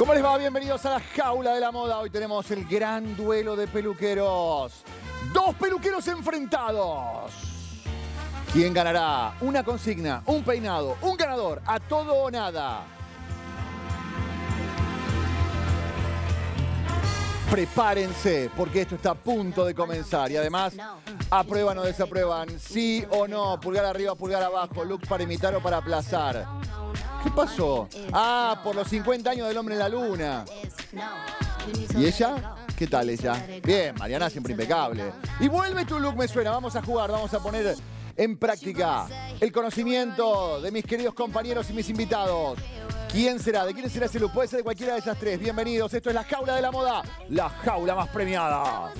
¿Cómo les va? Bienvenidos a la Jaula de la Moda. Hoy tenemos el gran duelo de peluqueros. Dos peluqueros enfrentados. ¿Quién ganará? Una consigna, un peinado, un ganador, a todo o nada. Prepárense, porque esto está a punto de comenzar. Y además, aprueban o desaprueban, sí o no, pulgar arriba, pulgar abajo, look para imitar o para aplazar. ¿Qué pasó? Ah, por los 50 años del hombre en la luna. ¿Y ella? ¿Qué tal ella? Bien, Mariana siempre impecable. Y vuelve tu look, me suena. Vamos a jugar, vamos a poner en práctica el conocimiento de mis queridos compañeros y mis invitados. ¿Quién será? ¿De quién será ese look? Puede ser de cualquiera de esas tres. Bienvenidos. Esto es la Jaula de la Moda, la jaula más premiada.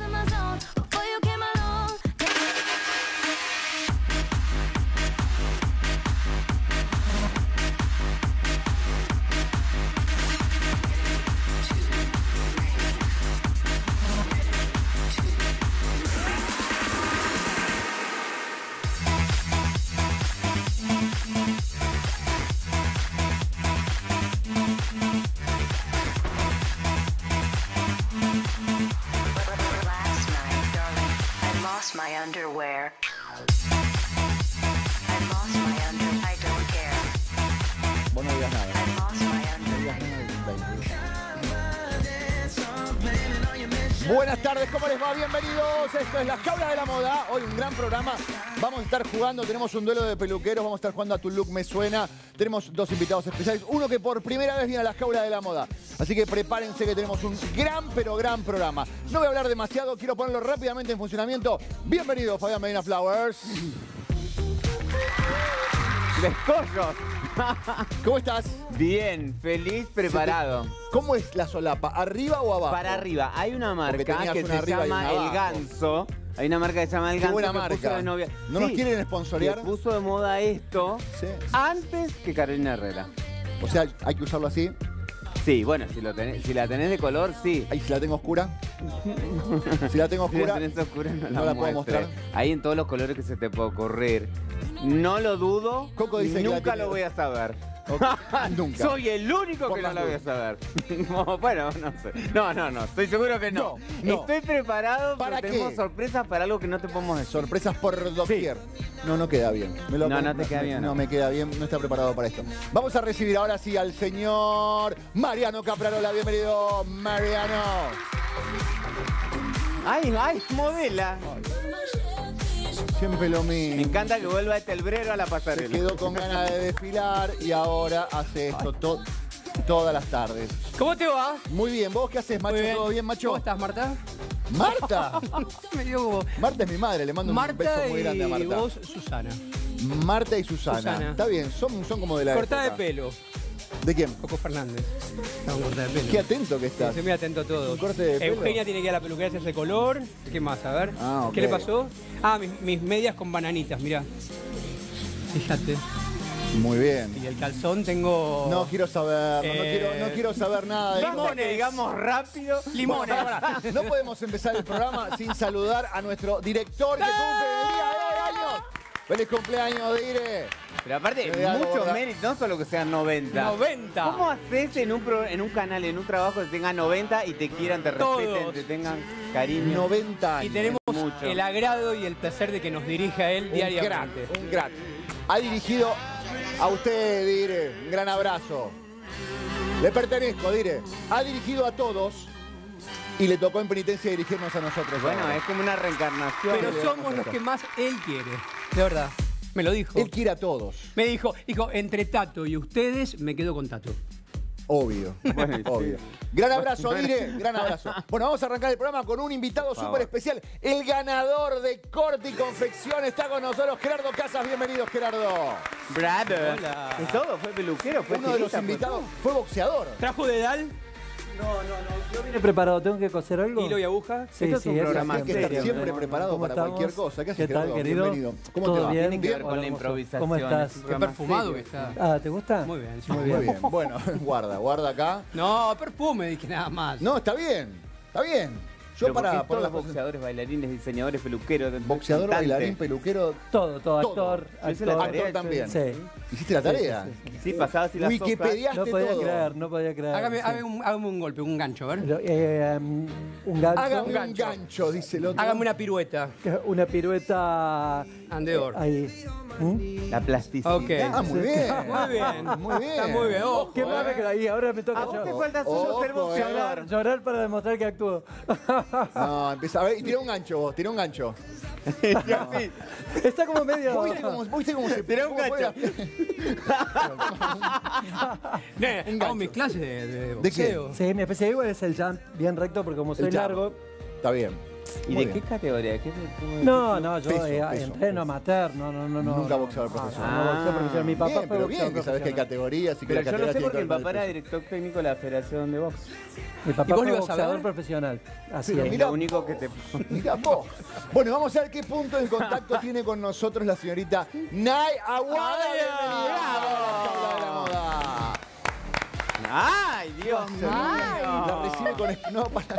Vos no digas nada. Buenas tardes, ¿cómo les va? Bienvenidos. Esto es la Jaula de la Moda. Hoy un gran programa. Vamos a estar jugando, tenemos un duelo de peluqueros. Vamos a estar jugando a Tu Look Me Suena. Tenemos dos invitados especiales. Uno que por primera vez viene a la Jaula de la Moda. Así que prepárense que tenemos un gran, pero gran programa. No voy a hablar demasiado, quiero ponerlo rápidamente en funcionamiento. Bienvenido, Fabián Medina Flowers. ¡Descollos! ¿Cómo estás? Bien, feliz, preparado. ¿Cómo es la solapa? ¿Arriba o abajo? Para arriba. Hay una marca que una se arriba y llama una El abajo. Ganso. Hay una marca que se llama El Qué Ganso. buena que puso marca. de novia. ¿No nos quieren sponsorear? Que puso de moda esto Sí. antes que Carolina Herrera. O sea, hay que usarlo así. Sí, bueno, si la tenés de color, sí. Ahí, si la tengo oscura. Si la tengo Si la oscura. tenés oscura, no no la puedo muestres. mostrar. Ahí en todos los colores que se te puede ocurrir. No lo dudo. Coco dice que la nunca tiene- lo voy a saber. Nunca. Soy el único Por que no las lo voy a dudas. saber. No, bueno, no sé. No. Estoy seguro que no. No. Estoy preparado, ¿Para pero qué? tenemos sorpresas para algo que no te podemos decir. Sorpresas por doquier. No queda bien. No te queda bien, No no. me queda bien, no está preparado para esto. Vamos a recibir ahora sí al señor Mariano Caprarola. Bienvenido, Mariano. Ay, modela. Siempre lo mismo. Me encanta que vuelva este albrero a la Se pasarela. quedó con ganas de desfilar y ahora hace esto todas las tardes. ¿Cómo te va? Muy bien, ¿vos qué haces, macho? Muy bien. ¿Todo bien, macho? ¿Cómo estás, Marta? ¡Marta! Me dio como... Marta es mi madre, le mando un beso Marta muy grande a y Marta. vos, Susana. Marta y Susana. Susana. Está bien, son como de la Cortada de época. pelo. ¿De quién? Coco Fernández. Estamos cortada de pelo. Qué atento que estás. Estoy muy atento a todo. Un corte de pelo. Eugenia tiene que ir a la peluquería a hacerse color. ¿Qué más? A ver. Ah, ok. ¿Qué le pasó? Ah, mis medias con bananitas, mirá. Fíjate. Muy bien. Y el calzón tengo... No quiero saber, no quiero saber nada de Vamos, esto. que digamos rápido. Limones. Bueno, pará, no podemos empezar el programa sin saludar a nuestro director que cumple el día de hoy años. ¡Feliz cumpleaños, Dire! Pero aparte, Te voy a muchos borrar. méritos, no solo que sean 90. 90. ¿Cómo haces en un canal, en un trabajo que tenga 90 y te quieran, te Todos. respeten, te tengan cariño? 90 años. Y tenemos Mucho. el agrado y el placer de que nos dirija él un diariamente. crack, un crack. Ha dirigido a usted, Dire. Un gran abrazo. Le pertenezco, Dire. Ha dirigido a todos y le tocó en penitencia dirigirnos a nosotros. Bueno, ahora. es como una reencarnación. Pero somos los que más él quiere. De verdad. Me lo dijo. Él quiere a todos. Me dijo, entre Tato y ustedes, me quedo con Tato. Obvio. Bueno, sí. Obvio. Gran abrazo, Dire. Gran abrazo. Bueno, vamos a arrancar el programa con un invitado favor. súper especial. El ganador de Corte y Confección está con nosotros, Gerardo Casas. Bienvenido, Gerardo. Brother. Hola. ¿Es todo? ¿Fue peluquero? ¿Fue Uno de los estilista? ¿Fue invitados fue boxeador. ¿Trajo dedal, Yo vine preparado, ¿tengo que coser algo? hilo y aguja? Sí, Esto es un eso programa Hay que estar serio, siempre ¿no? preparado ¿Cómo para estamos? cualquier cosa. ¿Qué haces, ¿Qué tal, Gerardo? querido? Bienvenido. ¿Cómo te ¿Todo va? bien? Tiene que ver con Hola, la ¿cómo improvisación. ¿Cómo estás? es un Qué programa perfumado que serio. está. Ah, ¿te gusta? Muy bien, sí, Muy bien. Bueno, guarda acá. No, perfume, dije nada más. No, está bien. Está bien. Yo Pero para porque todos las los boxeadores, bailarines, diseñadores, peluqueros, boxeador, cantantes. bailarín, peluquero. Todo, Todo. Yo hice la actor. tarea, Actor también. Sí. ¿Hiciste la tarea? Sí, pasaba así las hojas. Wikipediaste No podía todo. creer, no podía creer. Hágame, sí. hágame un golpe, un gancho, a ver. Pero, un gancho. Hágame un gancho, dice el otro. Hágame una pirueta. Una pirueta. Andeor. Ahí. La plasticidad. Ok. Ah, muy bien. Muy bien. Muy bien. Está muy bien. Ojo, Qué más que ahí, ahora me toca A vos te yo. falta solo ser Ojo, boxeador. Llorar para demostrar que actúo. No, empieza a ver. Y tira un gancho vos, tira un gancho. Está como medio. ¿Viste cómo se Tirá un cómo pone gancho. Hago mis clases de ¿De boxeo. Sí, mi especie igual es el jump bien recto porque como soy jump. largo. Está bien. ¿Y Muy de bien. qué categoría? No, yo Peso, entreno amateur, no. Nunca boxeador profesional. No, boxeo profesional. Mi papá Bien, fue pero boxeador bien, que sabés que hay profesional. categorías y que Pero la yo no categoría sé tiene porque que mi ver con papá el era peso. director técnico de la Federación de Box. Mi ¿Y papá vos fue lo ibas a boxeador ver? profesional. Así Pero es. mirá, Lo único que te... Mirá vos. Bueno, vamos a ver qué punto de contacto tiene con nosotros la señorita Nay Aguada. Bienvenida. ¡Bravo! De la moda. ¡Ay, Dios mío! La recibe con... No, para...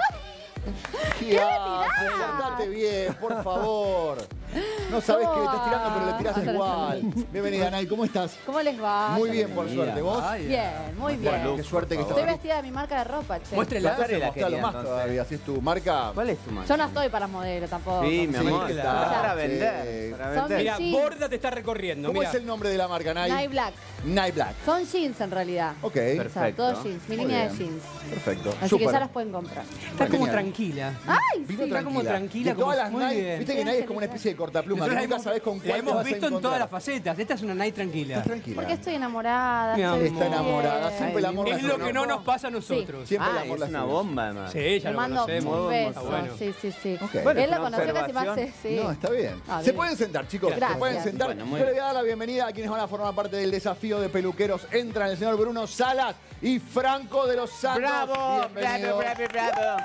¿Qué haces? Portate bien, por favor. No sabés que le estás tirando, pero le tirás igual. Bienvenida, Nay, ¿cómo estás? ¿Cómo les va? Muy bien, por Bienvenida. suerte. ¿Vos? Bien, muy bien. Qué suerte que estás Estoy aquí. vestida de mi marca de ropa, che. Muéstrela. Pasarela, Mostralo querida, más entonces. todavía, si es tu marca. ¿Cuál es tu mano? Yo no estoy para modelo tampoco. Sí, mi amor. Sí, Está claro. para Sí. vender. Para Son vender. Mira, Sí. Borda te está recorriendo. ¿Cómo Mira. es el nombre de la marca, Nay? Night Black. Night Black. Son jeans en realidad. Ok. O sea, Perfecto. todos jeans. Mi Muy línea de bien. jeans. Perfecto. Así Súper. que ya las pueden comprar. Está como Genial. tranquila. ¡Ay, Vino sí! Está como tranquila, De todas como las muy Nike, bien. viste que Nike es como una especie de cortapluma. Nosotros Que nunca sabés con la cuál te hemos vas a visto en encontrar. todas las facetas. Esta es una night tranquila. Estás tranquila. Porque estoy enamorada. Mi estoy amor. Está enamorada. bien. Siempre el amor la Es lo sube. que no nos pasa a nosotros. Siempre el Ah, amor es la una sube. bomba, además. Sí, ya Le lo mando conocemos. un beso. Está bueno. Sí, sí, sí. Ok. Bueno, Él la una conoció casi más. observación. Sí. No, está bien. Ah, Se bien. pueden sentar, chicos. Gracias. Se pueden sentar. Bueno, muy Yo le voy bien. a dar la bienvenida a quienes van a formar parte del desafío de peluqueros. Entran el señor Bruno Salas y Franco de los Santos. ¡Bravo! ¡Bravo, Bienvenido. bravo, bravo!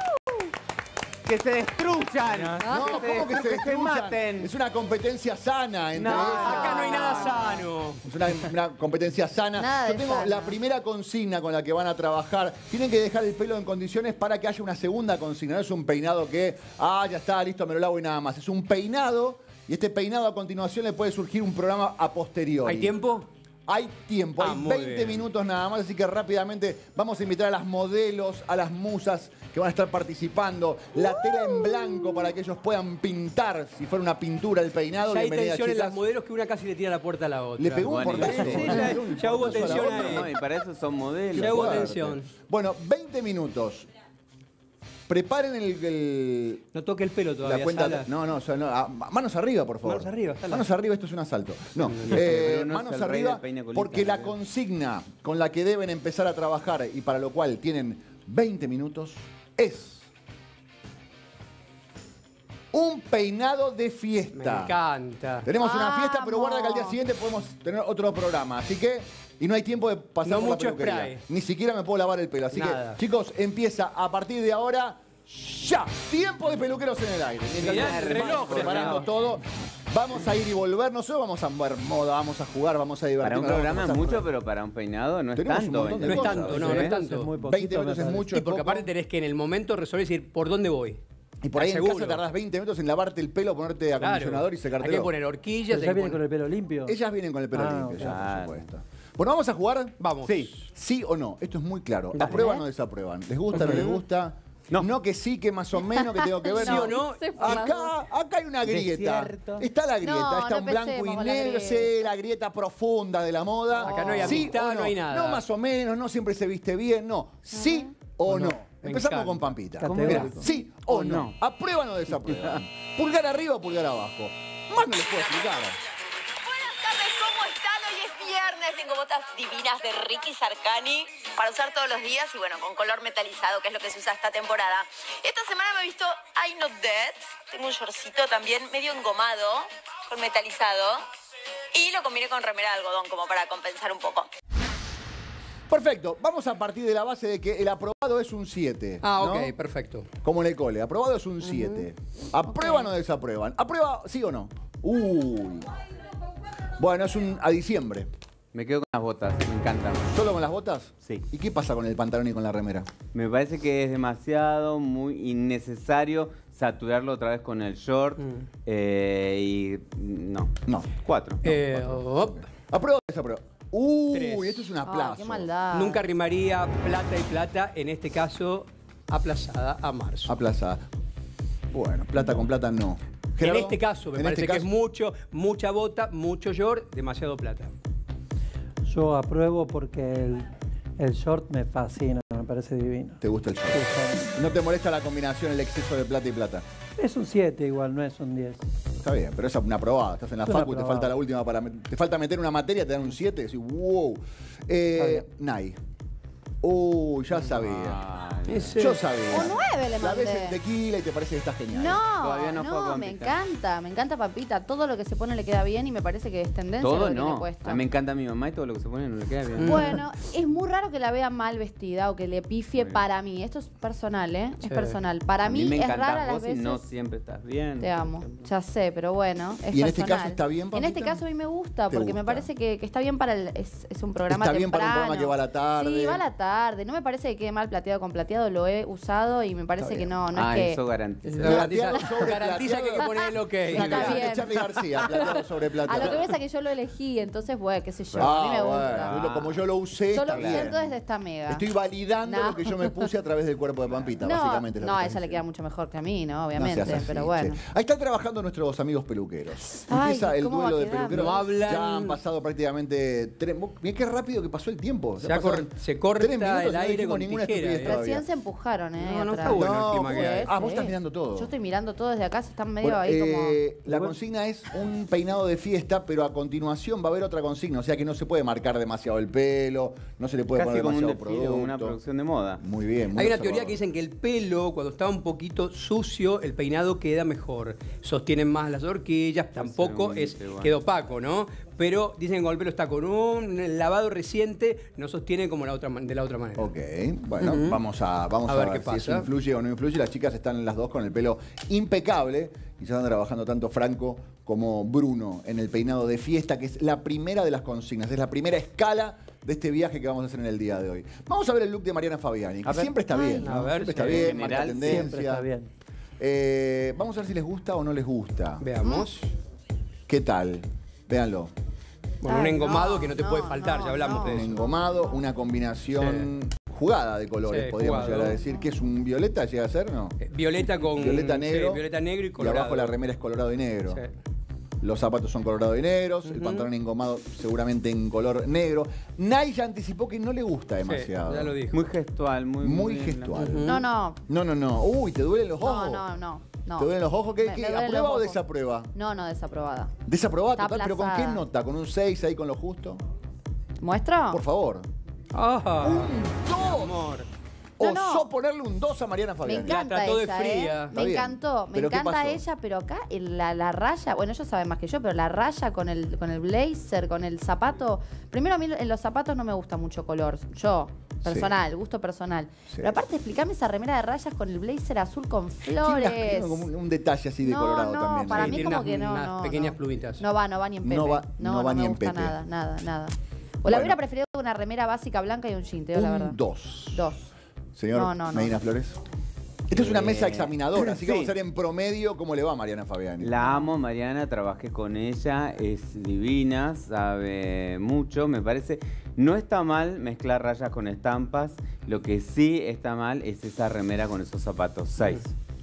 ¡Que se destruyan! No, que ¿cómo que se destruyan? maten? Es una competencia sana entre No. ellos. Acá no hay nada sano. Es una competencia sana. Nada Yo de tengo sana. la primera consigna con la que van a trabajar. Tienen que dejar el pelo en condiciones para que haya una segunda consigna. No es un peinado que, ya está, listo, me lo lavo y nada más. Es un peinado y este peinado a continuación le puede surgir un programa a posteriori. ¿Hay tiempo? Hay tiempo, hay muy 20 bien. minutos nada más, así que rápidamente vamos a invitar a las modelos, a las musas que van a estar participando. La tela en blanco para que ellos puedan pintar, si fuera una pintura, el peinado. Ya hay Bienvenida, tensión en chicas. las modelos que una casi le tira la puerta a la otra. Le pegó un Bueno, portazo. sí, ya hubo Un portazo a la tensión otra. ahí. No, y para eso son modelos. Ya hubo Fuerte. tensión. Bueno, 20 minutos. Preparen No toque el pelo la todavía, cuenta. Salas. No, manos arriba, por favor. Manos arriba, Salas. Manos arriba, esto es un asalto. No, pero no es manos el rey arriba, del peine colita, porque la ¿no? consigna con la que deben empezar a trabajar y para lo cual tienen 20 minutos es un peinado de Me fiesta. encanta. Tenemos una fiesta, pero Vamos. guarda que al día siguiente podemos tener otro programa. Así que, y no hay tiempo de pasar No por la mucho peluquería. spray. Ni siquiera me puedo lavar el pelo. Así Nada. que, chicos, empieza a partir de ahora, ya. Tiempo de peluqueros en el aire. Mientras Mirá vamos el reloj, preparando reloj. todo. Vamos a ir y volver. Nosotros vamos a ver moda, vamos a jugar, vamos a divertirnos. Para un vamos a programa es pasar mucho, por- pero para un peinado no es Tenemos un tanto. montón de No es cosas, tanto, no, ¿sí? no es Es tanto. muy 20 poquito, minutos me es parece. mucho. Y es porque poco. aparte tenés que en el momento resolver y decir por dónde voy. Y por ahí en Seguro. casa tardás 20 minutos en lavarte el pelo, ponerte acondicionador y Hay secártelo. que poner horquillas. Pero hay ya que viene con poner- el pelo limpio. Ellas vienen con el pelo Ah, limpio, ya, claro. por supuesto. Bueno, ¿vamos a jugar? Vamos. Sí. ¿Sí o no? Esto es muy claro. Dale. ¿Aprueban o desaprueban? ¿Les gusta o no les gusta? No que sí, que más o menos, que tengo que ver. ¿Sí o no? sé por las dudas. Acá hay una grieta. Desierto. Está la grieta, No, está no un blanco y empecemos con la negro, grieta. sí, la grieta profunda de la moda. Acá no hay ¿Sí amistad, o no hay nada. No más o menos, no siempre se viste bien, no. ¿Sí o no? Me Empezamos encanta. con Pampita. Categórico. Mirá, ¿sí o no? ¿Aprueban o desaprueban? ¿Pulgar arriba o pulgar abajo? Más no les puedo explicar. Buenas tardes, ¿cómo están? Hoy es viernes, tengo botas divinas de Ricky Sarkani para usar todos los días y bueno, con color metalizado, que es lo que se usa esta temporada. Esta semana me he visto I'm Not Dead, tengo un shortcito también medio engomado, con metalizado, y lo combiné con remera de algodón como para compensar un poco. Perfecto, vamos a partir de la base de que el aprobado es un 7. Ah, ¿no? ok, perfecto. Como en el cole, aprobado es un 7. ¿Aprueban o desaprueban? ¿Aprueba sí o no? Uy. Bueno, es un a diciembre. Me quedo con las botas, me encantan. ¿Solo con las botas? Sí. ¿Y qué pasa con el pantalón y con la remera? Me parece que es demasiado, muy innecesario saturarlo otra vez con el short. Y no. No. 4. Op. ¿Apruebo o desapruebo? Tres. Esto es un Ay, aplazo. qué maldad. Nunca rimaría plata y plata, en este caso aplazada a marzo. Aplazada. Bueno, plata con plata no. En Gerardo, este caso, me en parece este que es caso- mucha bota, mucho short, demasiado plata. Yo apruebo porque el short me fascina, me parece divino. ¿Te gusta el short? Justamente. ¿No te molesta la combinación, el exceso de plata y plata? Es un 7 igual, no es un 10. Está bien, pero esa es una aprobada. Estás en la Es una facu, te aprobada. falta la última para... Te falta meter una materia, te dan un 7, decís, wow. bien. Nay. Ya sabía. Ese- Yo sabía. Un 9 le Sabés mandé. el tequila y te parece que estás genial. Todavía no juego con me Pampita. encanta Pampita, todo lo que se pone le queda bien y me parece que es tendencia lo Todo que tiene no. puesto. A mí me encanta mi mamá y todo lo que se pone no le queda bien. Bueno, es muy raro que la vea mal vestida o que le pifie Muy bien. para mí. Esto es personal, ¿eh? Sí. Es personal. Para A mí me es encantás rara las vos y veces. no siempre estás bien. Te amo, ya sé, pero bueno, es ¿Y en este personal. caso está bien, En Pampita? este caso a mí me gusta, ¿Te porque me gusta? parece que está bien para el... Es un programa Está bien para un temprano. programa que va a la tarde. Sí, va a la tarde. No me parece que quede mal plateado con plateado, lo he usado y me parece que bien. no es que... Eso garantiza. Plateado sobre Garantiza que hay que plateado. poner el ok. Una Está canción de bien. Charly García, plateado sobre A plateado. lo que ves es que yo lo elegí, entonces, bueno, qué sé yo, a mí me gusta. Bueno, como yo lo usé, Yo lo está bien. siento desde esta mega. Estoy validando No. lo que yo me puse a través del cuerpo de Pampita, no, básicamente. es lo no, que a estás ella le queda diciendo. mucho mejor que a mí, ¿no? No Obviamente, seas así, pero bueno. che. Ahí están trabajando nuestros amigos peluqueros. Ay, Empieza el ¿cómo va duelo de quedando? peluqueros. No hablan. Ya han pasado prácticamente 3... Mirá qué rápido que pasó el tiempo. Se corta el aire dijimos con ninguna tijera, estupidez todavía. Recién se empujaron, ¿eh? No, no atrás. está bueno el No, clima que hay. vos estás mirando todo. Yo estoy mirando todo desde acá, se están medio ahí como... La consigna es un peinado de fiesta, pero a continuación va a haber otra consigna. O sea que no se puede marcar demasiado el pelo, no se le puede Casi poner como un demasiado desfile o producto. una producción de moda. Muy bien. muy Hay una observado. teoría que dicen que el pelo, cuando está un poquito sucio, el peinado queda mejor. Sostienen más las horquillas, tampoco un es, igual. queda opaco, ¿no? Pero dicen que cuando el pelo está con un lavado reciente, no sostiene como de la otra manera. Ok, bueno, vamos a ver ver qué si eso pasa. influye o no influye. Las chicas están las dos con el pelo impecable y ya están trabajando tanto Franco como Bruno en el peinado de fiesta, que es la primera de las consignas, es la primera escala de este viaje que vamos a hacer en el día de hoy. Vamos a ver el look de Mariana Fabiani, que A ver. siempre está bien, ¿no? A ver, Siempre está sí. bien, En marca general, tendencia. Siempre está bien. Vamos a ver si les gusta o no les gusta. Veamos. ¿Qué tal? Véanlo. Bueno, un Ay, engomado no, que no te no, puede faltar, no, ya hablamos no. de Un eso. engomado, una combinación jugada de colores, Sí, podríamos jugado. llegar a decir. ¿Qué es un violeta? ¿Llega a ser, no? Violeta con Violeta negro. sí, violeta negro y Y colorado. abajo la remera es colorado y negro. Sí. Los zapatos son colorado y negros, el pantalón engomado seguramente en color negro. Nay ya anticipó que no le gusta demasiado. Sí, ya lo dije. Muy gestual, Muy bien. gestual. No, no. No. Uy, ¿te duelen los ojos? No. ¿Te duelen los ojos? ¿Qué, Me qué, duelen los ¿Aprueba o ojos. desaprueba? No, desaprobada. Desaprobada Está total, pero ¿con qué aplazada. nota? ¿Con un 6 ahí con lo justo? ¿Muestro? Por favor. Ah, ¡Un 2! amor. ¿Osó No. ponerle un 2 a Mariana Me Fabiani? encanta trató de ella, fría. Está Me bien. encantó, me ¿Pero qué encanta pasó? ella, pero acá la raya, bueno, ellos saben más que yo, pero la raya con el blazer, con el zapato. Primero a mí en los zapatos no me gusta mucho color. Yo, personal, gusto personal. Sí. Pero aparte explícame esa remera de rayas con el blazer azul con Tiene flores. como un detalle así de colorado también. Para ¿sí? mí Tiene como que no, unas no, pequeñas no. plumitas. No va ni en Pepe. No va ni me en gusta Pepe. nada. O Bueno. la hubiera preferido una remera básica blanca y un jean, te digo la verdad. Un 2. 2. Señor No. Medina Flores. Esto es una mesa examinadora, así que sí. vamos a ver en promedio cómo le va a Mariana Fabiani. La amo, Mariana, trabajé con ella, es divina, sabe mucho, me parece. No está mal mezclar rayas con estampas, lo que sí está mal es esa remera con esos zapatos. 6.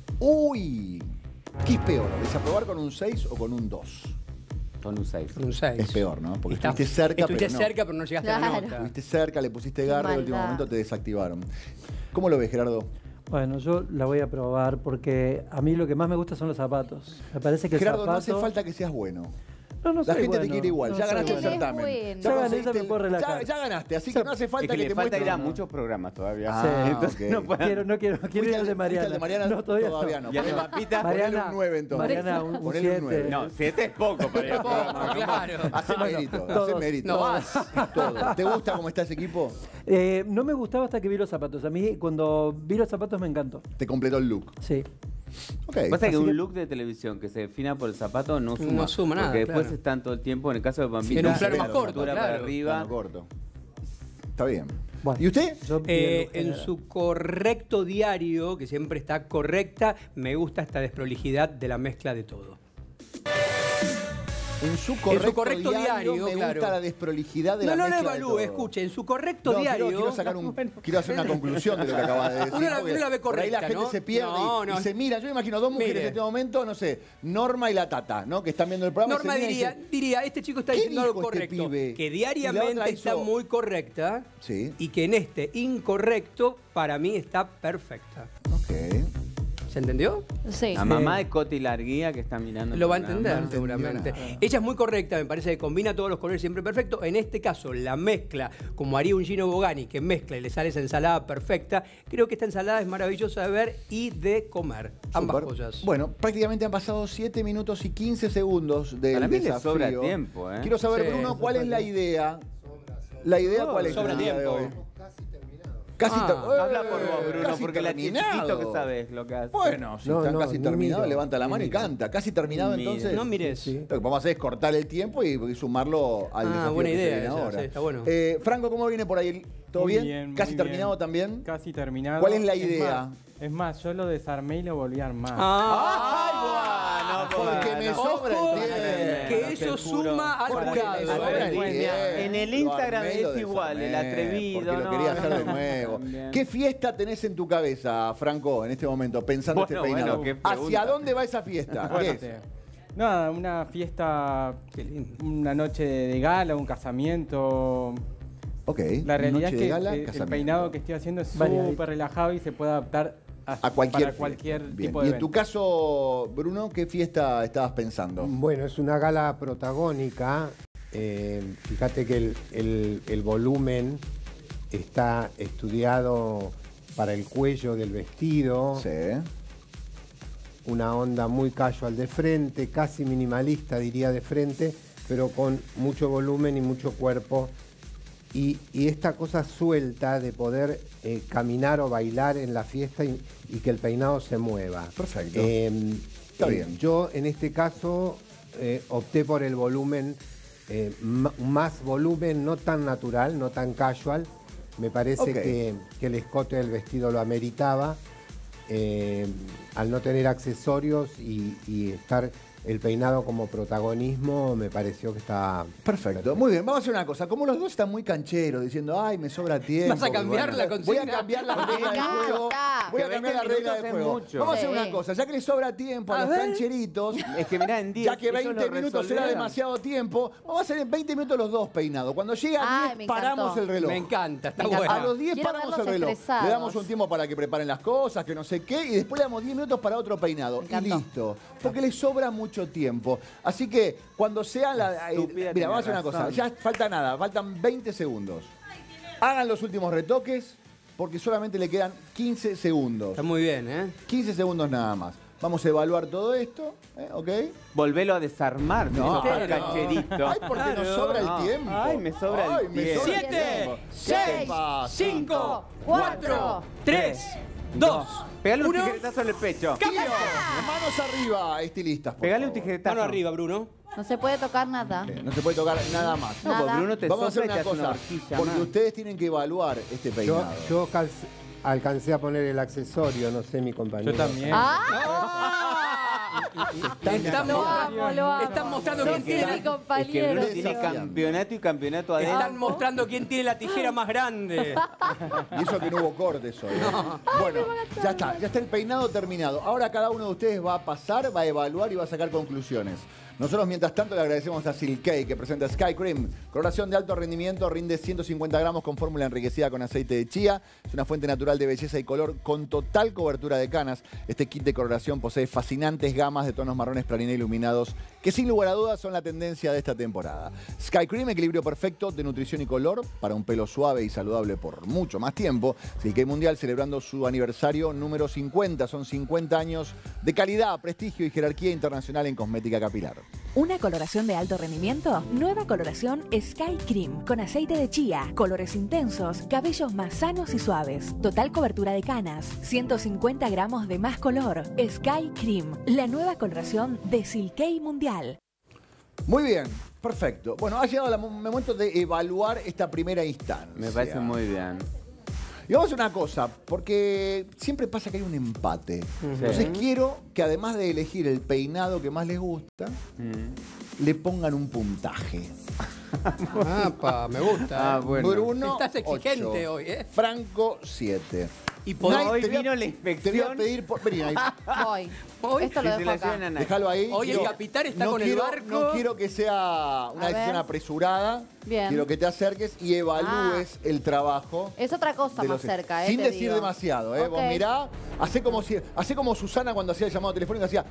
Uy, ¿qué es peor? ¿Desaprobar con un 6 o con un 2? Con un 6. Un 6. Es peor, ¿no? Porque estuviste cerca, pero no llegaste a la Claro. nota. Estuviste cerca, le pusiste Qué garra y al último maldad. momento te desactivaron. ¿Cómo lo ves, Gerardo? Bueno, yo la voy a probar porque a mí lo que más me gusta son los zapatos. Me parece que el Gerardo, zapato... no hace falta que seas bueno. No La soy gente te bueno, quiere igual. no Ya soy ganaste el bueno. certamen. Bueno. Ya gané, conseguiste ya me puedo relajar. ya ganaste, así que no hace falta Es que que le te falta ir a muestres. muchos programas todavía. Ah, Entonces ok. no pueden- No quiero ¿Fuiste ir al de fuiste Mariana. al de Mariana? No, todavía no. Y al de Pampita. Ponele un 9 entonces. Mariana, un Ponele un 9. 7. No, 7 es poco para ir al programa. Claro. Hace mérito, hace todos. mérito. No vas. Todo. ¿Te gusta cómo está ese equipo? No me gustaba hasta que vi los zapatos. A mí cuando vi los zapatos me encantó. Te completó el look. Sí. Ok. Pasa que así un look de televisión que se defina por el zapato no suma. No suma nada, Porque después claro. están todo el tiempo, en el caso de Bambino, En un se plano ve más la corto, cintura claro. para arriba. Plano corto. Está bien. Bueno, ¿Y usted? yo vi el look En general. su correcto diario, que siempre está correcta, me gusta esta desprolijidad de la mezcla de todo. En su correcto diario me claro. gusta la desprolijidad de No, la no lo mezcla de evalúe, todo. escuche, en su correcto No, diario... quiero hacer una conclusión de lo que acaba de decir. Uno la- porque uno la ve por ahí la correcta, gente ¿no? se pierde No, y no. se mira. Yo me imagino dos mujeres Mire. en este momento, no sé, Norma y la Tata, ¿no? Que están viendo el programa. Norma se miran y diría, dicen, este chico está ¿qué diciendo algo dijo este correcto, pibe? que Y la diariamente otra está hizo- muy correcta Sí. y que en este incorrecto para mí está perfecta. Ok. ¿Se entendió? Sí. La mamá de Coti Larguía que está mirando el Lo va a programa. entender seguramente. nada. Ella es muy correcta, me parece que combina todos los colores siempre perfecto. En este caso, la mezcla, como haría un Gino Bogani, que mezcla y le sale esa ensalada perfecta, creo que esta ensalada es maravillosa de ver y de comer. Ambas Súper. cosas. Bueno, prácticamente han pasado 7 minutos y 15 segundos del Para mí le desafío. sobra tiempo, ¿eh? Quiero saber, Sí, Bruno, ¿cuál es la idea? ¿La idea cuál es? Sobra el día de tiempo. hoy? Casi Ah, Habla por vos, Bruno, casi porque la terminado. chiquito que sabes lo que hace. Bueno, si No, están no, casi ni terminados, miro, levanta la ni mano y miro. canta. Casi terminado Mire. entonces. No mires. Sí. Lo que vamos a hacer es cortar el tiempo y sumarlo al desafío buena que se idea viene esa, ahora. sí, está bueno. Franco, ¿cómo viene por ahí? ¿Todo Muy bien? muy ¿Casi bien. terminado también? Casi terminado. ¿Cuál es la idea? Es más, yo lo desarmé y lo volví a armar. Ah, Ay, bueno, Porque me ojo, sobra el tiempo. que Te eso juro. suma al Porque jurado. me sobra el Bueno, tiempo. en el Lo Instagram armé y lo es igual, el desarmé, atrevido, Porque lo no, quería hacer de no, nuevo. también. ¿Qué fiesta tenés en tu cabeza, Franco, en este momento, pensando Bueno, este peinado? bueno, qué pregunta. ¿Hacia dónde va esa fiesta? ¿Qué es? Fuerte. Nada, una fiesta, Qué lindo. una noche de gala, un casamiento. Ok. La realidad noche es de que gala, el casamiento. peinado que estoy haciendo es Variadito. súper relajado y se puede adaptar A cualquier, para cualquier fiesta. Bien. tipo de Y en tu evento. caso, Bruno, ¿qué fiesta estabas pensando? Bueno, es una gala protagónica. Fíjate que el volumen está estudiado para el cuello del vestido. Sí. Una onda muy casual de frente, casi minimalista diría de frente, pero con mucho volumen y mucho cuerpo. Y esta cosa suelta de poder caminar o bailar en la fiesta y que el peinado se mueva. Perfecto. Está bien. Yo en este caso opté por el volumen, más volumen, no tan natural, no tan casual. Me parece Ok. que el escote del vestido lo ameritaba. Al no tener accesorios y estar el peinado como protagonismo, me pareció que estaba Perfecto. Muy bien, vamos a hacer una cosa. Como los dos están muy cancheros, diciendo, ay, me sobra tiempo. ¿Vas a cambiar la Voy consigna? a cambiar la regla del Me juego. encanta. Voy a Que cambiar 20 la regla minutos del es juego. mucho. Vamos a hacer Sí. una cosa. Ya que les sobra tiempo a los ver. cancheritos, Es que mirá, en 10. ya que ellos 20 lo minutos será resolvieron. demasiado tiempo, vamos a hacer en 20 minutos los dos peinados. Cuando llega a Ay, 10, me paramos encantó. el reloj. Me encanta, está Me encanta. bueno. A los 10 Quiero paramos el verlos reloj. estresados. Le damos un tiempo para que preparen las cosas, que no sé qué, y después le damos 10 minutos para otro peinado. Me Y encantó. listo. Porque les sobra mucho tiempo. Así que cuando sea la. Estúpida, mira, vamos a hacer tiene una cosa. razón. Ya falta nada, faltan 20 segundos. Hagan los últimos retoques, porque solamente le quedan 15 segundos. Está muy bien, ¿eh? 15 segundos nada más. Vamos a evaluar todo esto, ¿ok? Volvelo a desarmar, No, no, no. cancherito. Ay, porque nos sobra el No. tiempo. Ay, me sobra el Ay, me tiempo. sobra el 7, tiempo. ¿Qué 6, pasa? 5, 4, 4, 3, 2, Pegale un 1. tijeretazo en el pecho. Tío, manos arriba, estilistas. por Pegale un favor. tijeretazo. Mano arriba, Bruno. No se puede tocar nada. No se puede tocar nada más. No, porque Nada. Bruno te Vamos a hacer sopla y te una hace una cosa, horquilla porque más. ustedes tienen que evaluar este peinado. Yo alcancé a poner el accesorio, no sé mi compañero. Yo también. Están, Lo amo, lo amo. están mostrando No quién tiene tiene, mi Es que compañero. Bruno tiene Desafiante. campeonato y campeonato adentro. están mostrando quién tiene la tijera más grande. Y eso que no hubo cortes hoy. Bueno, ya está el peinado terminado. Ahora cada uno de ustedes va a pasar, va a evaluar y va a sacar conclusiones. Nosotros, mientras tanto, le agradecemos a Silkei, que presenta Sky Cream. Coloración de alto rendimiento, rinde 150 gramos con fórmula enriquecida con aceite de chía. Es una fuente natural de belleza y color con total cobertura de canas. Este kit de coloración posee fascinantes gamas de tonos marrones planiné iluminados, que sin lugar a dudas son la tendencia de esta temporada. Sky Cream, equilibrio perfecto de nutrición y color para un pelo suave y saludable por mucho más tiempo. Silkei Mundial celebrando su aniversario número 50. Son 50 años de calidad, prestigio y jerarquía internacional en cosmética capilar. ¿Una coloración de alto rendimiento? Nueva coloración Sky Cream con aceite de chía, colores intensos, cabellos más sanos y suaves. Total cobertura de canas, 150 gramos de más color. Sky Cream, la nueva coloración de Silkei Mundial. Muy bien, perfecto. Bueno, ha llegado el momento de evaluar esta primera instancia. Me parece muy bien. Y vamos a hacer una cosa, porque siempre pasa que hay un empate. Entonces quiero que además de elegir el peinado que más les gusta, le pongan un puntaje. Me gusta. Bueno. Bruno, Estás exigente 8. hoy, ¿eh? Franco, 7. Y Hoy Te voy a- vino la Te voy a inspección. pedir... Vení ahí. Voy. Esto lo Que se dejo la acá. lleven a Nike. Déjalo ahí. Hoy el Quiero- capitán está no con el quiero- barco. No quiero que sea una A decisión ver. apresurada. Bien. Quiero que te acerques y evalúes el trabajo. Es otra cosa de más los- cerca, Sin te decir digo. demasiado, ¿eh? Ok. Vos mirá, hacé como Susana cuando hacía el llamado telefónico, hacía...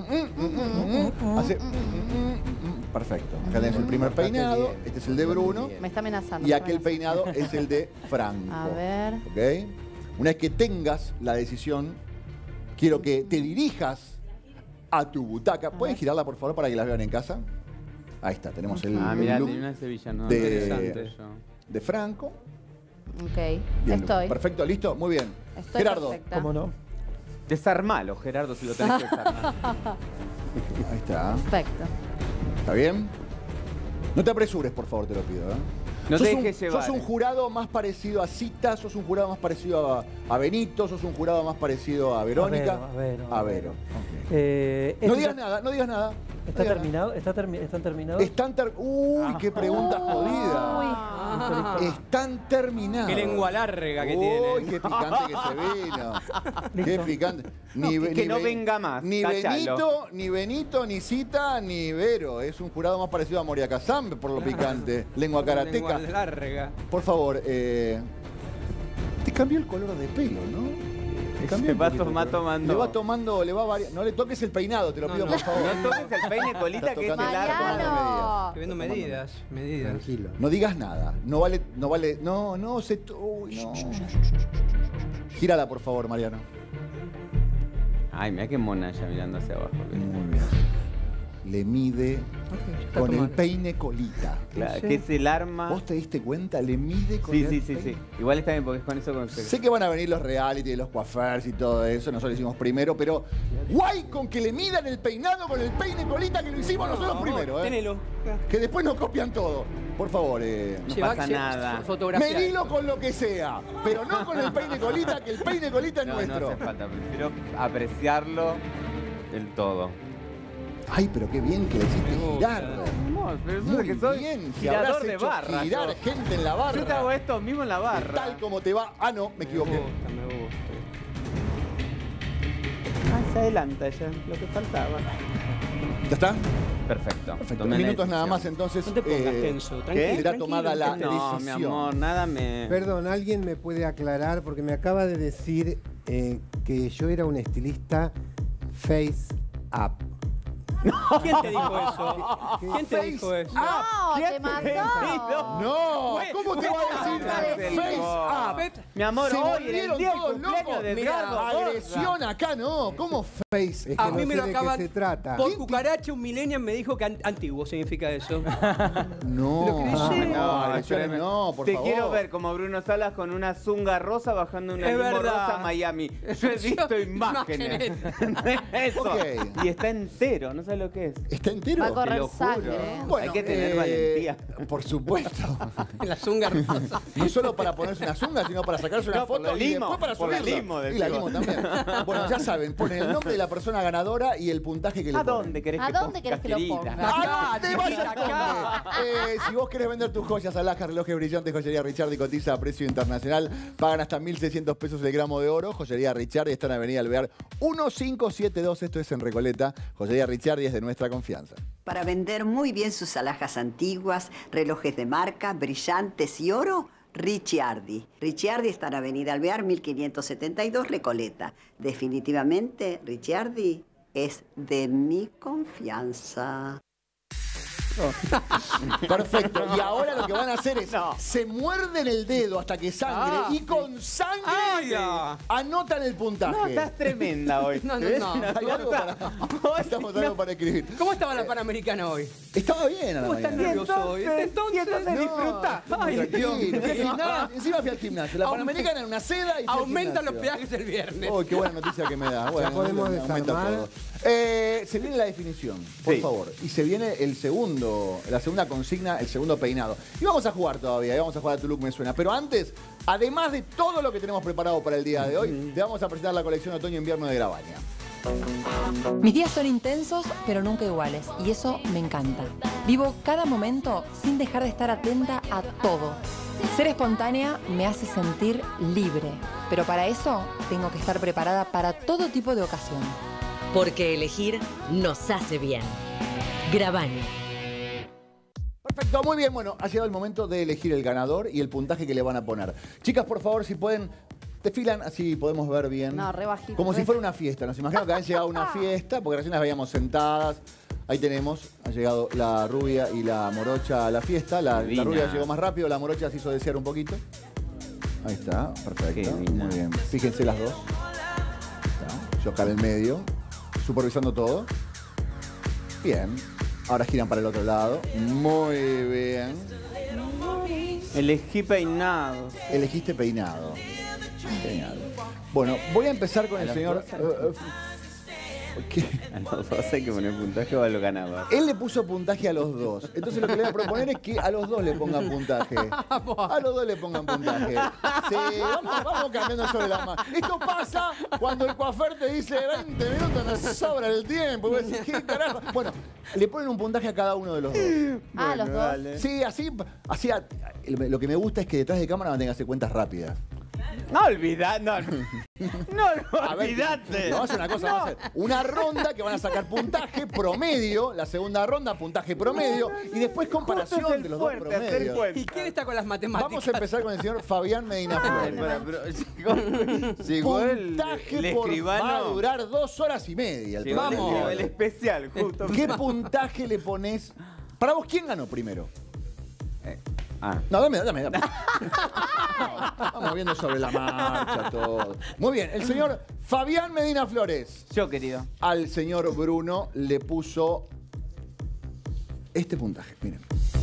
Hace... Perfecto. Acá tenés el primer peinado, este es el de Bruno, Me está amenazando. y me está aquel amenazando. peinado es el de Franco. A ver. ¿Ok? Una vez que tengas la decisión, quiero que te dirijas a tu butaca. ¿Pueden girarla, por favor, para que las vean en casa? Ahí está, tenemos el, Ah, el mirá, look tiene una Sevilla, ¿no? de- Interesante. de Franco. Ok, Bien, estoy. perfecto, listo, muy bien. Estoy Gerardo, perfecta. ¿Cómo no? Desarmalo, Gerardo, si lo tenés que desarmar. ahí está. Perfecto. ¿Está bien? No te apresures, por favor, te lo pido. ¿eh? No Sos te un- dejes llevar. Sos un jurado más parecido a Cita, sos un jurado más parecido a Benito, sos un jurado más parecido a Verónica. A Vero. Ok. No digas nada, no digas nada. ¿Está No digas terminado? ¿Están terminados? nada. Uy, qué pregunta jodida. Están terminados. Qué lengua larga que Uy, tienen. qué picante que se vino. Qué picante. que no venga más, Ni cállalo. Benito, ni Cita, ni Vero. Es un jurado más parecido a Moria Kazan por lo picante. Lengua karateca. Lengua larga. Por favor, te cambió el color de pelo, ¿no? Te cambió Se un va poquito el color. tomando. Le va tomando, le va variando. No le toques el peinado, te lo pido, por favor. No toques el peine colita Está que es el tocando- arco. Mariano. Estoy viendo medidas. Tranquilo. No digas nada. No vale. No, uy, no. Gírala, por favor, Mariano. Ay, mira qué mona ella mirando hacia abajo. Muy bien. Le mide con el peine colita. Claro, que es el arma. ¿Vos te diste cuenta? Le mide con Sí, el sí, sí, peine. sí. Igual está bien porque es con eso con Sé que van a venir los reality, los coiffeurs y todo eso, nosotros lo hicimos primero, pero guay con que le midan el peinado con el peine colita que lo hicimos nosotros primero, ¿eh? Tenelo. Que después nos copian todo. Por favor, No pasa nada. Fotografía. medilo con lo que sea, pero no con el peine colita, que el peine colita es No, nuestro. no hace falta. Prefiero apreciarlo del todo. Ay, pero qué bien que le hiciste girar. No, pero eso Muy es que soy bien, si girador habrás de hecho barra. girar yo. gente en la barra. Yo te hago esto mismo en la barra. Tal como te va. Ah, no, me equivoqué. Me gusta. Ah, se adelanta ya, lo que faltaba. ¿Ya está? Perfecto. Perfecto. Tomé una Minutos nada decisión. más, entonces. No te pongas tenso. Tranquilo. ¿Qué? Será tomada la No, mi decisión. amor, nada me... Perdón, ¿alguien me puede aclarar? Porque me acaba de decir que yo era un estilista face up. ¿Quién te dijo eso? ¿Quién te dijo eso? No, ¿Quién te te mató. dijo? No, Bueno, ¿cómo te va a decir Face face up? Mi amor, Se hoy en el volvieron día del todos cumpleaños locos. de Mira, Edgardo Borda. Agresión acá, no. ¿Cómo face? Es que A no mí me sé lo de acaban. qué se trata. Por cucaracha, un millennial me dijo que antiguo significa eso. No, Lo que dice. no, agresiones espérame. no, por Te favor. quiero ver como Bruno Salas con una zunga rosa bajando una Es limo verdad. rosa a Miami. Yo he visto imágenes. Eso. Ok. Y está entero, no sabes lo que es. ¿Está entero? Va a correr Te lo juro. sangre. Hay que tener valentía. Por supuesto. En la zunga rosa. No solo para ponerse una zunga, sino para sacarse una No, por foto la y limo, después para por la subirla. limo, y la decimos. limo también. Bueno, ya saben, ponen el nombre de la persona ganadora y el puntaje que le ¿A ponen. dónde querés ¿A que dónde ponga, querés que lo querida? ponga? ¿A dónde vas a Acá. poner? Si vos querés vender tus joyas, alhajas, relojes brillantes, joyería Richard y cotiza a precio internacional, pagan hasta 1.600 pesos el gramo de oro. Joyería Richard y está en Avenida Alvear 1572. Esto es en Recoleta. Joyería Richard y es de nuestra confianza. Para vender muy bien sus alhajas antiguas, relojes de marca, brillantes y oro, Ricciardi. Ricciardi está en Avenida Alvear 1572, Recoleta. Definitivamente, Ricciardi es de mi confianza. Perfecto. Y ahora lo que van a hacer es, se muerden el dedo hasta que sangre y con sangre anotan el puntaje. No, estás tremenda hoy. No. ¿Hay algo Estamos algo para escribir. ¿Cómo estaba la Panamericana hoy? Estaba bien a la ¿Cómo estás mañana. nervioso hoy? Entonces disfruta. Ay, Dios mío. Encima fui al gimnasio. La Panamericana en una seda y Aumentan los peajes el viernes. Oh, qué buena noticia que me da. Bueno, Ya podemos aumenta desarmar. todo. Se viene la definición, por Sí. favor. Y se viene la segunda consigna, el segundo peinado. Y vamos a jugar todavía, y vamos a jugar a Tu Look Me Suena. Pero antes, además de todo lo que tenemos preparado para el día de hoy, te vamos a presentar la colección otoño-invierno de Grabaña. Mis días son intensos, pero nunca iguales, y eso me encanta. Vivo cada momento sin dejar de estar atenta a todo. Ser espontánea me hace sentir libre, pero para eso tengo que estar preparada para todo tipo de ocasión. Porque elegir nos hace bien. Grabaña. Perfecto, muy bien. Bueno, ha llegado el momento de elegir el ganador y el puntaje que le van a poner. Chicas, por favor, si pueden, desfilan, así podemos ver bien. No, re bajito. Como si fuera una fiesta. Nos imaginamos que han llegado a una fiesta, porque recién las veíamos sentadas. Ahí tenemos, ha llegado la rubia y la morocha a la fiesta. La rubia llegó más rápido, la morocha se hizo desear un poquito. Ahí está, perfecto. Muy bien. Fíjense las dos. Está. Yo acá en el medio, supervisando todo. Bien. Ahora giran para el otro lado. Muy bien. Elegí peinado. Elegiste peinado. Genial. Bueno, voy a empezar con el señor... ¿Qué? A los dos hay que poner puntaje o a los ganadores. Él le puso puntaje a los dos. Entonces lo que le voy a proponer es que a los dos le pongan puntaje. A los dos le pongan puntaje. Sí, vamos cambiando sobre la mano. Esto pasa cuando el coafer te dice 20 minutos, nos sobra el tiempo. Y vos decís, ¿qué carajo? Bueno, le ponen un puntaje a cada uno de los dos. Ah, los dos. Dale. Sí, así lo que me gusta es que detrás de cámara manténgase cuentas rápidas. No olvidate, no olvidate. Vamos a hacer una cosa, vamos a hacer una ronda que van a sacar puntaje promedio, la segunda ronda puntaje promedio y después comparación de los dos promedios. ¿Y quién está con las matemáticas? Vamos a empezar con el señor Fabián Medina Flores. Llegó Puntaje va a durar 2 horas y media. El especial, justo. ¿Qué puntaje le pones? Para vos, ¿quién ganó primero? No, dame. Vamos viendo sobre la marcha todo. Muy bien, el señor Fabián Medina Flores. Yo, querido. Al señor Bruno le puso este puntaje, miren.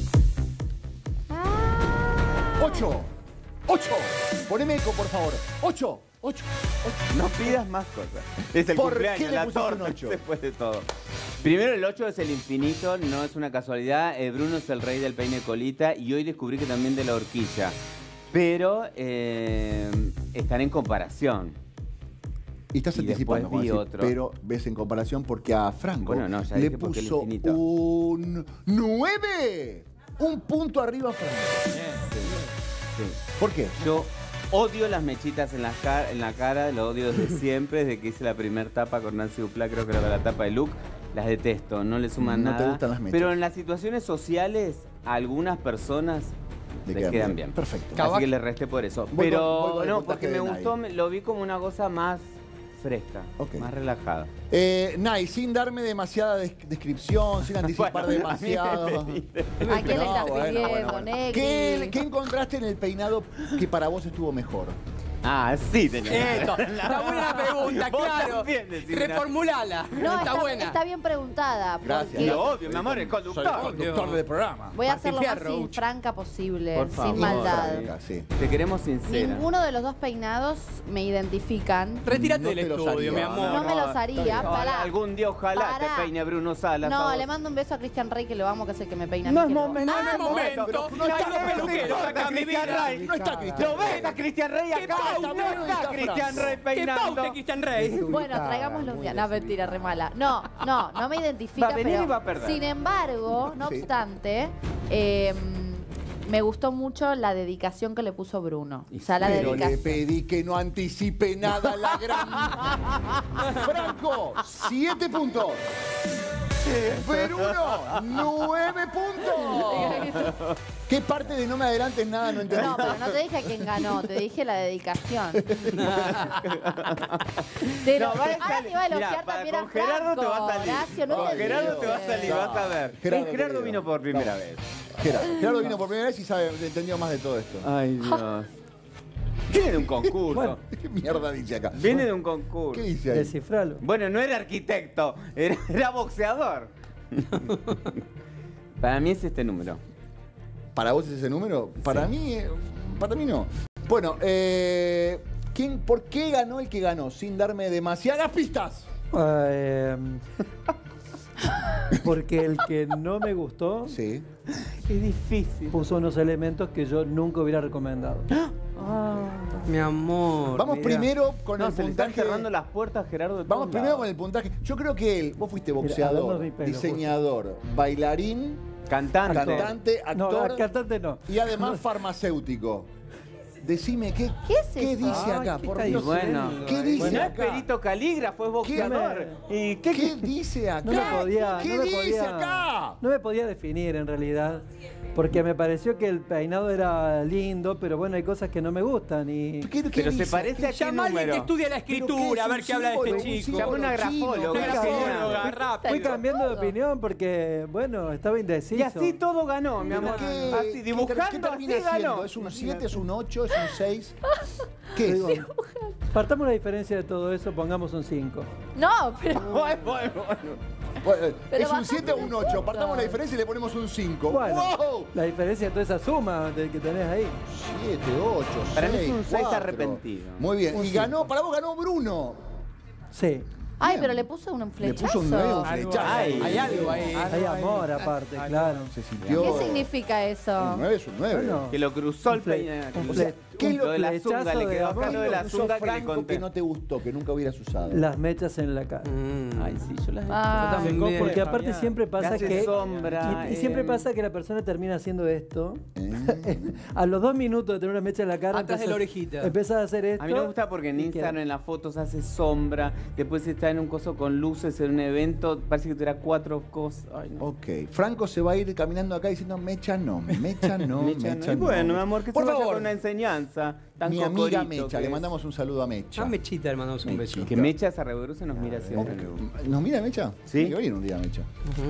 8. Poneme eco, por favor. 8. No pidas más cosas. Es el ¿Por cumpleaños, qué le la pusiste un torta, 8? después de todo. Primero, el 8 es el infinito, no es una casualidad. Bruno es el rey del peine colita y hoy descubrí que también de la horquilla. Pero están en comparación. Y estás anticipando, después vi como decir, otro. pero ves en comparación porque a Franco Bueno, no, ya le dije porque el puso infinito. un 9. Un punto arriba a Franco. Sí. ¿Por qué? Yo odio las mechitas en la cara, lo odio desde siempre, desde que hice la primer tapa con Nancy Duplá, creo que era la tapa de Look. Las detesto, no le suman No nada. te gustan las mechas. Pero en las situaciones sociales, a algunas personas les quedan bien. Perfecto. Así que le resté por eso. Voy Pero con el no, puntaje porque me de gustó, Nay. lo vi como una cosa más fresca, más relajada. Nay, sin darme demasiada descripción, sin anticipar Bueno, demasiado. a mí me ¿A quién le estás pidiendo, Neki? ¿Qué encontraste en el peinado que para vos estuvo mejor? Ah, sí, tenía. Esto, una buena pregunta, Vos claro. también decís una- Reformulala. No, está buena. está bien preguntada. Gracias. porque Lo obvio, mi amor, el conductor. Soy conductor del programa. Voy a ser lo más Martín Fierro, franca posible, Por favor. sin maldad. Franca, sí. Te queremos sincera. Ninguno de los dos peinados me identifican. Retírate No del te los estudio, mi haría. amor. No me los haría. Pará. Algún día ojalá Pará. te peine Bruno Salas. No, a vos. le mando un beso a Cristian Rey, que lo amo, que es el que me peina. a No mí, es que lo- momento, No es momento. no Hay está dos peluqueros acá, mi Cristian vida. Rey. No está Cristian. ¿Lo ves? Está Cristian Rey acá. paute, No está Cristian Rey Que peinando. paute, Cristian Rey. Bueno, traigámoslo un día. No, mentira, re mala. No me identifica, Va a venir pero y va a perder. sin embargo, no Sí. obstante, me gustó mucho la dedicación que le puso Bruno. O sea, la Pero le dedicación. pedí que no anticipe nada la gran... Franco, 7 puntos. Bruno, 9 puntos. ¿Qué parte de no me adelantes nada no entendí? No, pero no te dije a quién ganó, te dije la dedicación. Pero ahora te iba a elogiar también a Gerardo te va a Franco. salir. Horacio, no Con te Gerardo digo. te va a salir, vas a ver. Gerardo, Gerardo vino por primera vez. Gerardo vino por primera vez y sabe, entendió más de todo esto. Ay, Dios. Viene de un concurso. Bueno, ¿qué mierda dice acá? Viene de un concurso. ¿Qué dice ahí? Descifralo. Bueno, no era arquitecto, era boxeador. Para mí es este número. ¿Para vos es ese número? Para mí no. Bueno, ¿por qué ganó el que ganó? Sin darme demasiadas pistas. Porque el que no me gustó Sí. Es difícil. puso unos elementos que yo nunca hubiera recomendado. Mi amor. Vamos mirá. primero con No, el se le están puntaje. cerrando las puertas a Gerardo de Vamos todos primero lados. con el puntaje. Yo creo que vos fuiste hablando boxeador, de mi pelo, diseñador, bailarín, Cantante. cantante, actor No, cantante no. y además farmacéutico. Decime, ¿qué es eso? dice acá? Ay, ¿qué Por está Dios. Bueno, ¿Qué dice no es acá? perito calígrafo, es boxeador. ¿Y qué, ¿Qué dice acá? No me podía, ¿Qué no me dice podía, acá? no me podía definir en realidad, porque me pareció que el peinado era lindo, pero bueno, hay cosas que no me gustan y Pero se parece a qué Llama a alguien que número. estudia la escritura, a ver qué habla de este chico. Llama a una grafóloga. Grafóloga, rápido. fui cambiando de opinión porque, bueno, estaba indeciso. Y así todo ganó, mi ¿Pero amor. qué- Así, qué dibujando termina así siendo? ganó. ¿Es un 7, es un 8, es un 6? ¿Qué es? Digo, partamos la diferencia de todo eso, pongamos un 5. No, pero. Bueno, Pero ¿es un bajate 7 o un 8? puntos. Partamos la diferencia y le ponemos un 5. Bueno, ¡Wow! la diferencia de toda esa suma que tenés ahí. 7, 8, 6, Para mí es un 6 4. arrepentido. Muy bien. Un Y ganó, para vos ganó Bruno. Sí, Ay, pero le puso un Le flechazo. puso un 9, un Algo flechazo. hay. Hay algo ahí. hay amor aparte, claro. Se sintió. ¿Qué significa eso? Un 9 es un 9. Bueno, Que lo cruzó el Un fle- peinado. un O sea, fle- ¿qué es Lo de la flechazo zunga, le de quedó amor. acá lo de la usó zunga que le Franco conté. que no te gustó, que nunca hubieras usado? las mechas en la cara. Ay, sí, yo las Ah, Yo también. Secó Porque aparte Fabián. siempre pasa hace que... sombra. Y siempre pasa que la persona termina haciendo esto. ¿Eh? A los 2 minutos de tener una mecha en la cara... Atrás de la orejita. Empiezas a hacer esto. A mí me gusta porque en y Instagram queda- en las fotos hace sombra, después está en un coso con luces en un evento, parece que tuviera 4 cosas. Ay, no. Ok. Franco se va a ir caminando acá diciendo mecha no, mecha no, Mecha, mecha no. Y no. bueno, mi amor, que Por se vaya favor, con una enseñanza. Tan mi amiga cocorito Mecha, que le es. mandamos un saludo a Mecha. A Mechita le mandamos un Mechita. besito. Que Mecha se revoluce nos mira siempre. ¿Nos mira Mecha? Sí. Tiene que venir un día Mecha.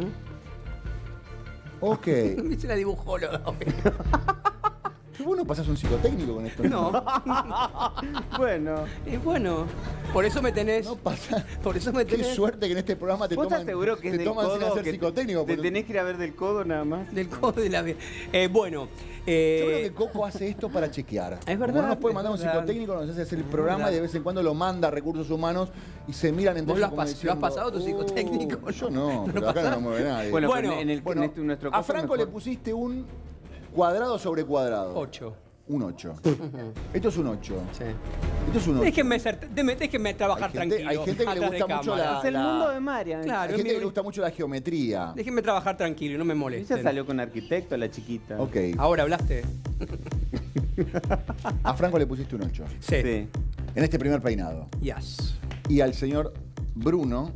Ok. Se la dibujó lo ¿Vos no pasás un psicotécnico con esto? No. Bueno. Es bueno. Por eso me tenés. No pasa. Por eso me Qué tenés. suerte que en este programa te ¿Vos toman, estás seguro que es te del toman sin codo? hacer Que psicotécnico. te porque- tenés que ir a ver del codo nada más. Del codo de la vida. Bueno. Yo creo que Coco hace esto para chequear. Es verdad, Como no nos puede es mandar un verdad. psicotécnico, nos hace hacer el programa verdad. y de vez en cuando lo manda a Recursos Humanos y se miran entre ¿Vos ellos lo como has diciendo, pasado tu psicotécnico? Yo no, pero acá no lo mueve nadie. Bueno, Bueno, pero en este, nuestro a caso Franco le mejor. pusiste un cuadrado sobre cuadrado. 8. Un 8. Esto es un 8. Sí. Esto es un 8. Déjenme trabajar Hay gente- tranquilo. hay gente que le atrás de gusta mucho cámara. la- Es el mundo de Marian. Claro, Hay es gente mi- que le gusta mucho la geometría. Déjenme trabajar tranquilo y no me Ella molesten. salió con arquitecto, la chiquita. Ok. Ahora hablaste. A Franco le pusiste un 8. Sí. Sí. En este primer peinado. Yes. Y al señor Bruno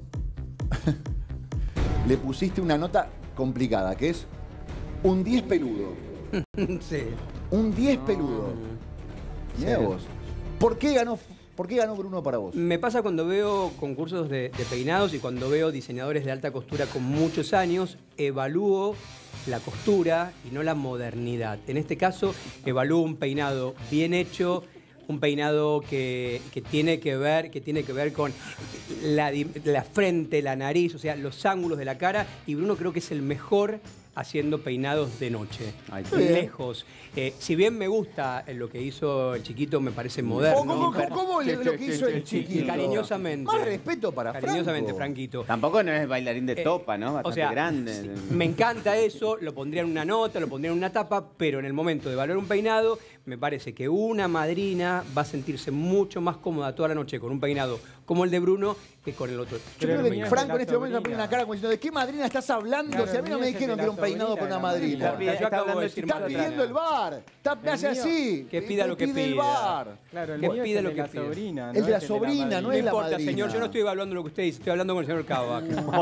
le pusiste una nota complicada, que es un 10 peludo. Sí. Un 10 peludo. Mirá Sí. vos. ¿Por qué ganó Bruno para vos? Me pasa cuando veo concursos de peinados y cuando veo diseñadores de alta costura con muchos años, evalúo la costura y no la modernidad. En este caso, evalúo un peinado bien hecho, un peinado que tiene que ver con la frente, la nariz, o sea, los ángulos de la cara. Y Bruno creo que es el mejor haciendo peinados de noche. Ay, qué bien. Lejos. Si bien me gusta lo que hizo el chiquito, me parece moderno. ¿Cómo lo que hizo el chiquito? Cariñosamente. Más respeto para Cariñosamente, Franco. Franquito. Tampoco no es bailarín de topa, ¿no? Bastante O sea, grande. me encanta eso, lo pondría en una nota, lo pondría en una tapa, pero en el momento de valorar un peinado, me parece que una madrina va a sentirse mucho más cómoda toda la noche con un peinado como el de Bruno que con el otro. Yo creo Pero que mira, Franco en la este momento sobrina. pone una cara como diciendo, ¿de qué madrina estás hablando? Claro, si a mí no me el mío es dijeron el que de era un la peinado por una madrina. Está pidiendo el bar. Me hace así. Que pida lo que pide el pida. bar. Claro, el Que mío pida es lo el que de la pida. sobrina. El de la sobrina, no No es la importa, madrina. señor, yo no estoy evaluando lo que usted dice, estoy hablando con el señor Cava.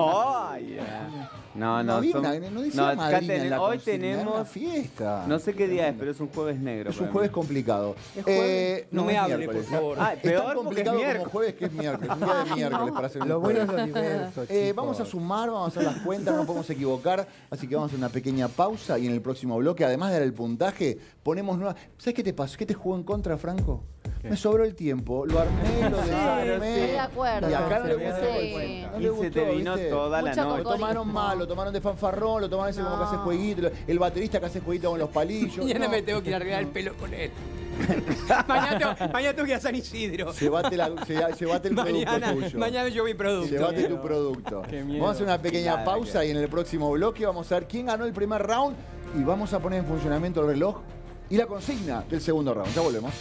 No, No dice la madrina Caten, en la hoy consigna, era una tenemos fiesta. No sé qué día es, pero es un jueves negro. Es para un jueves mí. complicado. No me es hable, miércoles. por favor. Ah, Es peor tan porque es complicado como miércoles. jueves que es miércoles. Un día de miércoles para hacer un Lo bueno es jueves. lo diverso, Vamos a chicos. sumar, vamos a hacer las cuentas, no podemos equivocar. Así que vamos a hacer una pequeña pausa y en el próximo bloque, además de dar el puntaje, ponemos nuevas. ¿Sabes qué te pasó? ¿Qué te jugó en contra, Franco? Me sobró el tiempo. Lo armé, lo desarmé. Estoy de acuerdo. Y acá no le gustó. Sí. No le Y gustó, se te vino ¿viste? toda la Mucho noche. Lo tomaron mal, lo tomaron de fanfarrón, lo tomaron ese como que hace jueguito, el baterista que hace jueguito con los palillos. Mañana No. me tengo que ir a arreglar el pelo con él. mañana tengo que ir a San Isidro. Llevate el producto tuyo. Mañana yo mi producto. Llevate tu producto. Qué miedo. Vamos a hacer una pequeña Qué pausa larga. y en el próximo bloque vamos a ver quién ganó el primer round y vamos a poner en funcionamiento el reloj y la consigna del segundo round. Ya volvemos.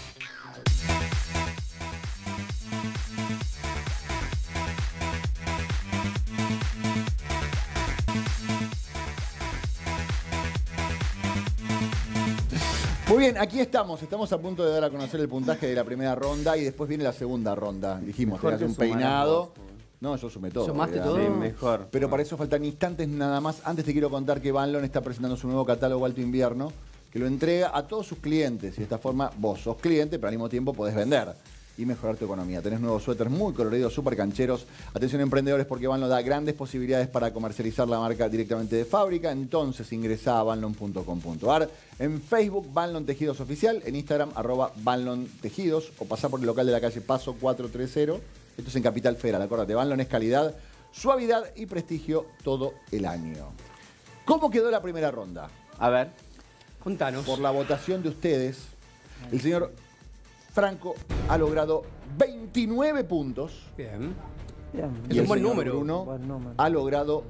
Muy bien, aquí estamos. Estamos a punto de dar a conocer el puntaje de la primera ronda y después viene la segunda ronda. Dijimos, Mejor tenías un que sumaras peinado. vos, No, yo sumé todo. ¿Sumaste ¿verdad? todo? Sí, mejor. Pero para eso faltan instantes nada más. Antes te quiero contar que Van Loon está presentando su nuevo catálogo Alto Invierno, que lo entrega a todos sus clientes. Y de esta forma vos sos cliente, pero al mismo tiempo podés vender y mejorar tu economía. Tenés nuevos suéteres muy coloridos, súper cancheros. Atención emprendedores, porque Van Loon da grandes posibilidades para comercializar la marca directamente de fábrica. Entonces ingresá a vanlon.com.ar. En Facebook, Van Loon Tejidos Oficial. En Instagram, @Van Loon Tejidos. O pasá por el local de la calle Paso 430. Esto es en Capital Federal. Acuérdate, Van Loon es calidad, suavidad y prestigio todo el año. ¿Cómo quedó la primera ronda? A ver. Contanos. Por la votación de ustedes, el señor Franco ha logrado 29 puntos. Bien. Bien. Y Es el un buen señor número. Bruno Buen número. ha logrado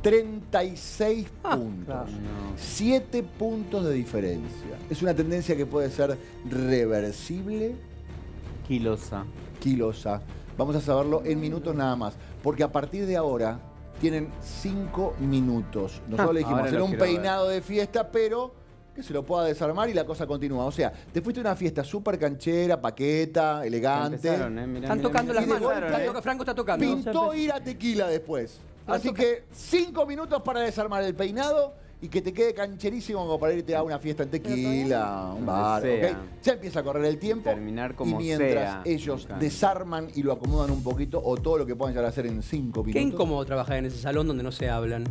36 puntos. claro. 7 puntos de diferencia. Es una tendencia que puede ser reversible, Kilosa. quilosa. Vamos a saberlo en minutos nada más. Porque a partir de ahora tienen 5 minutos. Nosotros le dijimos Ahora hacer lo un quiero peinado de fiesta, pero que se lo pueda desarmar y la cosa continúa. O sea, te fuiste a una fiesta súper canchera, paqueta, elegante. Empezaron, mirá, Están mirá, tocando mirá. las Y de manos. golpe, Está toca- Franco está tocando. Pintó ir a tequila después. Así que 5 minutos para desarmar el peinado y que te quede cancherísimo como para irte a una fiesta en tequila, un bar, sea. ¿ok? Ya empieza a correr el tiempo. Terminar como y mientras sea. ellos Me encanta. desarman y lo acomodan un poquito o todo lo que puedan llegar a hacer en 5 Qué minutos. incómodo trabajar en ese salón donde no se hablan.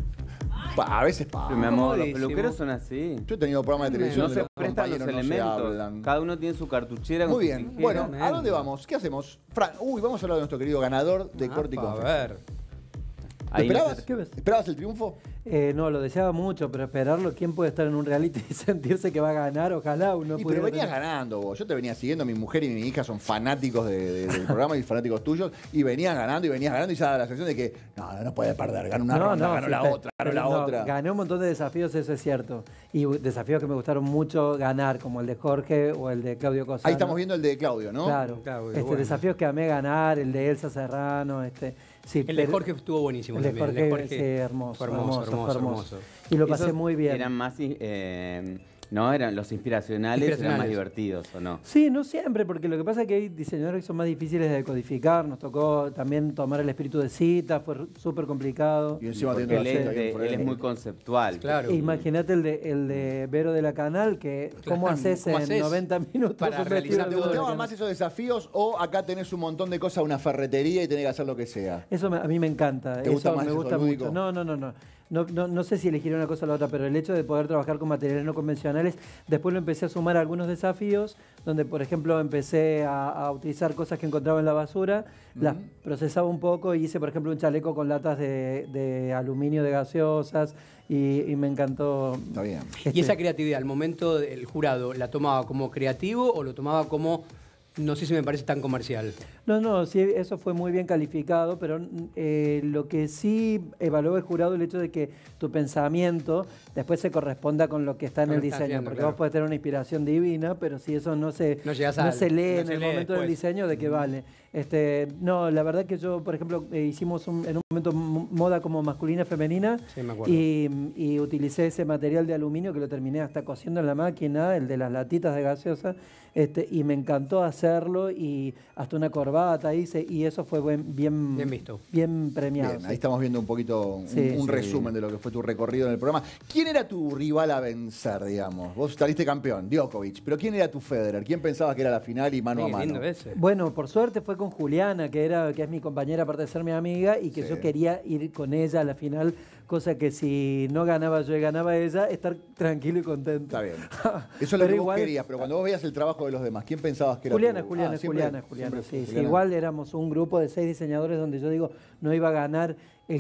A veces pasa. Pero, mi amor, los Comodísimo. peluqueros son así. Yo he tenido programas de televisión No donde se los prestan los compañeros no se elementos. hablan. Cada uno tiene su cartuchera con Muy su bien. tijera. Bueno, ¿a Tremendo. dónde vamos? ¿Qué hacemos? Vamos a hablar de nuestro querido ganador de corte y A confección. ver. Ahí no ¿Esperabas? se- ¿Qué ves? ¿Esperabas el triunfo? No, lo deseaba mucho, pero esperarlo, ¿quién puede estar en un reality y sentirse que va a ganar? Ojalá uno Y pudiera pero venías tener- ganando vos. Yo te venía siguiendo, mi mujer y mi hija son fanáticos del programa y fanáticos tuyos. Y venías ganando y ya da la sensación de que no puede perder. Ganó una ronda, ganó sí, la pero- otra, ganó pero la no, otra. Gané un montón de desafíos, eso es cierto. Y desafíos que me gustaron mucho ganar, como el de Jorge o el de Claudio Cosano. Ahí estamos viendo el de Claudio, ¿no? Claro. Claudio, bueno. Desafíos que amé ganar, el de Elsa Serrano, sí, El de pero- Jorge estuvo buenísimo El de también. Jorge, sí, hermoso, Fue hermoso, hermoso. Y lo pasé Esos muy bien. Eran más, no, eran los inspiracionales, eran más divertidos, ¿o no? Sí, no siempre, porque lo que pasa es que hay diseñadores que son más difíciles de decodificar. Nos tocó también tomar el espíritu de cita, fue súper complicado. Y encima Porque teniendo él la es, cita ahí enfrente. él es muy conceptual. Claro. E imagínate el de Vero de la Canal, que cómo Claro, haces ¿cómo en haces 90 minutos para un realizar vestido ¿Te de boda? gustaban más esos desafíos o acá tenés un montón de cosas, una ferretería y tenés que hacer lo que sea? Eso a mí me encanta. ¿Te gusta eso más me eso gusta lúdico? mucho. No sé si elegiría una cosa o la otra, pero el hecho de poder trabajar con materiales no convencionales, después lo empecé a sumar a algunos desafíos, donde por ejemplo empecé a utilizar cosas que encontraba en la basura, las procesaba un poco y hice por ejemplo un chaleco con latas de aluminio de gaseosas y me encantó. Está bien. ¿Y esa creatividad, al momento del jurado, la tomaba como creativo o lo tomaba como, no sé si me parece tan comercial? No, sí, eso fue muy bien calificado, pero lo que sí evaluó el jurado el hecho de que tu pensamiento después se corresponda con lo que está en Con el lo que estás diseño, haciendo, porque claro. vos podés tener una inspiración divina, pero si eso no se No llegas lee no en se el lee momento del después. diseño, ¿de qué vale? No, la verdad que yo, por ejemplo, hicimos en un momento moda como masculina, femenina. Sí, me acuerdo. Y utilicé ese material de aluminio que lo terminé hasta cociendo en la máquina, el de las latitas de gaseosa. Y me encantó hacerlo y hasta una corbata hice y eso fue bien visto. Bien premiado. Bien, sí. ahí estamos viendo un poquito, un resumen de lo que fue tu recorrido en el programa. ¿Quién era tu rival a vencer, digamos? Vos saliste campeón, Djokovic, pero ¿quién era tu Federer? ¿Quién pensabas que era la final y mano a mano? Bueno, por suerte fue con Juliana, que es mi compañera, aparte de ser mi amiga, y que yo quería ir con ella a la final, cosa que si no ganaba yo y ganaba ella, estar tranquilo y contento. Está bien. Eso es lo que vos querías, pero cuando vos veías el trabajo de los demás, ¿quién pensabas que era Juliana, tu... Juliana. Sí, Juliana. igual éramos un grupo de 6 diseñadores donde yo digo, no iba a ganar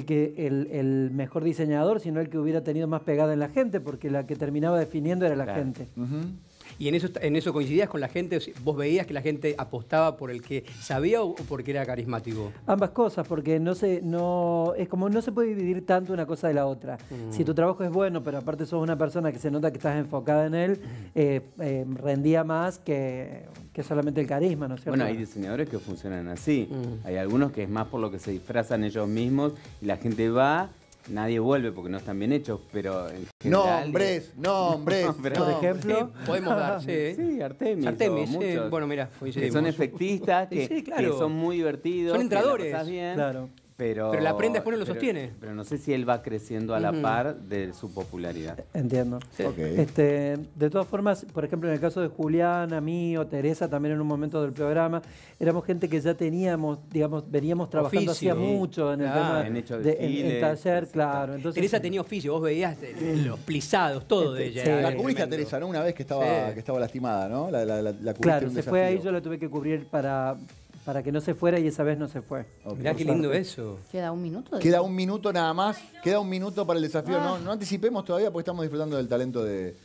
el mejor diseñador, sino el que hubiera tenido más pegada en la gente, porque la que terminaba definiendo era la gente. ¿Y en eso coincidías con la gente? ¿Vos veías que la gente apostaba por el que sabía o porque era carismático? Ambas cosas, porque es como no se puede dividir tanto una cosa de la otra. Si tu trabajo es bueno, pero aparte sos una persona que se nota que estás enfocada en él, rendía más que solamente el carisma, ¿no es cierto? Bueno, hay diseñadores que funcionan así. Hay algunos que es más por lo que se disfrazan ellos mismos y la gente va... Nadie vuelve porque no están bien hechos, pero en general... Nombres. Por ejemplo... Podemos dar, Sí, Artemis. Muchos, bueno, mira, que son efectistas, que son muy divertidos. Son entradores. Que la pasás bien, claro. Pero la prenda después no lo sostiene. Pero no sé si él va creciendo a la par de su popularidad. Entiendo. Sí. Okay. De todas formas, por ejemplo, en el caso de Juliana, mío, Teresa, también en un momento del programa, éramos gente que ya teníamos, digamos, veníamos trabajando hacía mucho en el tema en taller, claro. Entonces, Teresa tenía oficio, vos veías los plisados, todo de ella. Sí. La cubriste a Teresa, ¿no? Una vez que estaba lastimada, ¿no? La cubriste claro, un se fue ahí, desafío. yo la tuve que cubrir para que no se fuera y esa vez no se fue. Mirá qué lindo eso. ¿Queda un minuto? Queda un minuto nada más. Queda un minuto para el desafío. No anticipemos todavía porque estamos disfrutando del talento de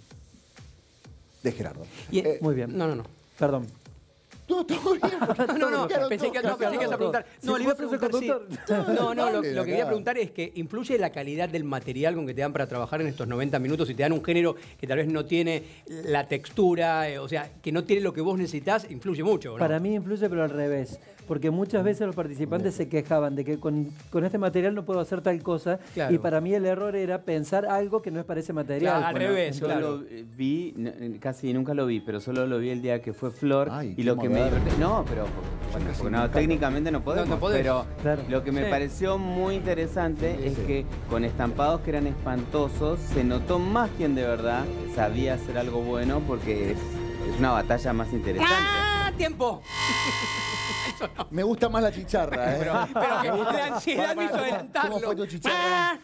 Gerardo. Muy bien. No. Perdón. Todo bien. No, pensé que ibas a preguntar. No, le iba a preguntar lo que quería preguntar es que influye la calidad del material con que te dan para trabajar en estos 90 minutos. Si te dan un género que tal vez no tiene la textura, o sea, que no tiene lo que vos necesitas, influye mucho, ¿no? Para mí influye, pero al revés. Porque muchas veces los participantes se quejaban de que con este material no puedo hacer tal cosa. Claro. Y para mí el error era pensar algo que no es para ese material. Claro, al revés, yo lo vi, casi nunca lo vi, pero solo lo vi el día que fue Flor. Y lo que me divertí... No, pero técnicamente no podemos. Pero lo que me pareció muy interesante es que con estampados que eran espantosos, se notó más quien de verdad sabía hacer algo bueno porque es una batalla más interesante. ¡Ah, tiempo! Me gusta más la chicharra, pero que la ansiedad me hizo adelantarlo. ¿Cómo fue tu chicharra?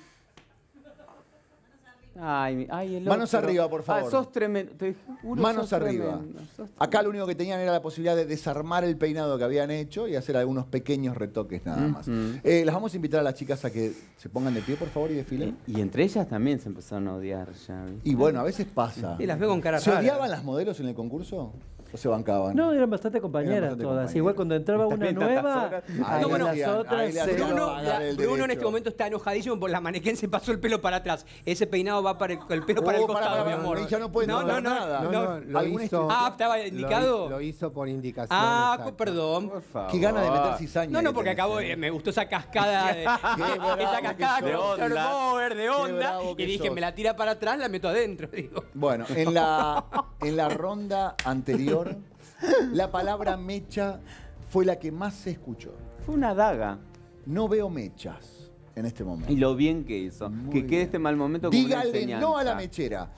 Manos arriba, por favor. Sos tremendo. Manos arriba. Acá lo único que tenían era la posibilidad de desarmar el peinado que habían hecho y hacer algunos pequeños retoques nada más. Las vamos a invitar a las chicas a que se pongan de pie, por favor, y desfilen. Y entre ellas también se empezaron a odiar ya. Y bueno, a veces pasa. Y las veo con cara ¿Se rara. odiaban las modelos en el concurso? ¿O se bancaban? No, eran bastante compañeras todas. Igual cuando entraba una nueva, las otras... Bruno en este momento está enojadísimo porque la manequén se pasó el pelo para atrás. Ese peinado va para el pelo para el costado, mi amor. Ya no puede nada. Lo hizo, ¿estaba indicado? Lo hizo por indicación. Perdón. Qué ganas de meter cizaña. No, porque acabo me gustó esa cascada de onda y dije, me la tira para atrás, la meto adentro. Digo. Bueno, en la ronda anterior, la palabra mecha fue la que más se escuchó. Fue una daga. No veo mechas en este momento. Y lo bien que hizo. Que quede este mal momento como una Dígale enseñanza. no a la mechera.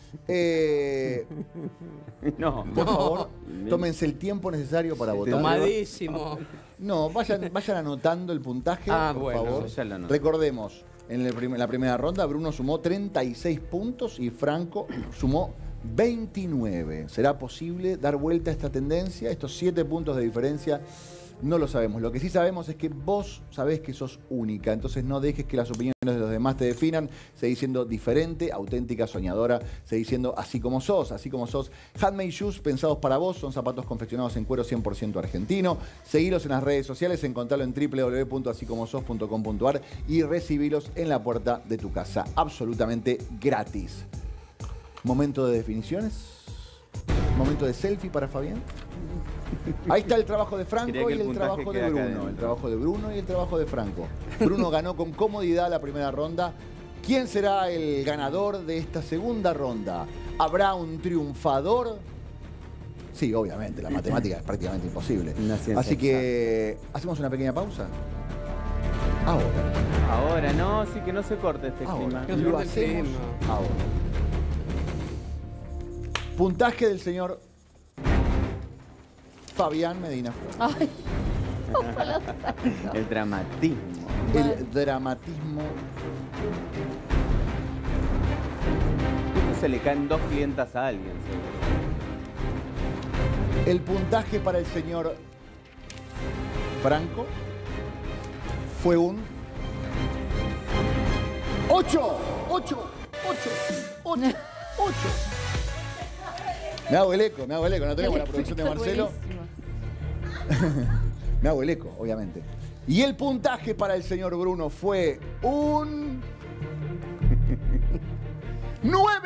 No. Por favor, tómense el tiempo necesario para votar. Tomadísimo. No, vayan anotando el puntaje, por favor. Ya lo anoto. Recordemos, en la primera ronda, Bruno sumó 36 puntos y Franco sumó 29. ¿Será posible dar vuelta a esta tendencia? Estos 7 puntos de diferencia no lo sabemos. Lo que sí sabemos es que vos sabés que sos única. Entonces no dejes que las opiniones de los demás te definan. Seguís siendo diferente, auténtica, soñadora. Seguís siendo así como sos. Handmade Shoes, pensados para vos. Son zapatos confeccionados en cuero 100% argentino. Seguilos en las redes sociales. Encontralo en www.asicomosos.com.ar y recibilos en la puerta de tu casa. Absolutamente gratis. Momento de definiciones. Momento de selfie para Fabián. Ahí está el trabajo de Franco Quería que y el el puntaje trabajo de quede acá Bruno. adentro. El trabajo de Bruno y el trabajo de Franco. Bruno ganó con comodidad la primera ronda. ¿Quién será el ganador de esta segunda ronda? ¿Habrá un triunfador? Sí, obviamente, la matemática es prácticamente imposible. Así que, ¿hacemos una pequeña pausa? Ahora, no, sí que no se corte este clima. Lo hacemos ahora. Puntaje del señor Fabián Medina. Ay, El dramatismo. El dramatismo. Justo se le caen 2 clientas a alguien, seguro. El puntaje para el señor Franco fue un 8. Me hago el eco, no tenemos la producción de Marcelo. Me hago el eco, obviamente. Y el puntaje para el señor Bruno fue un 9.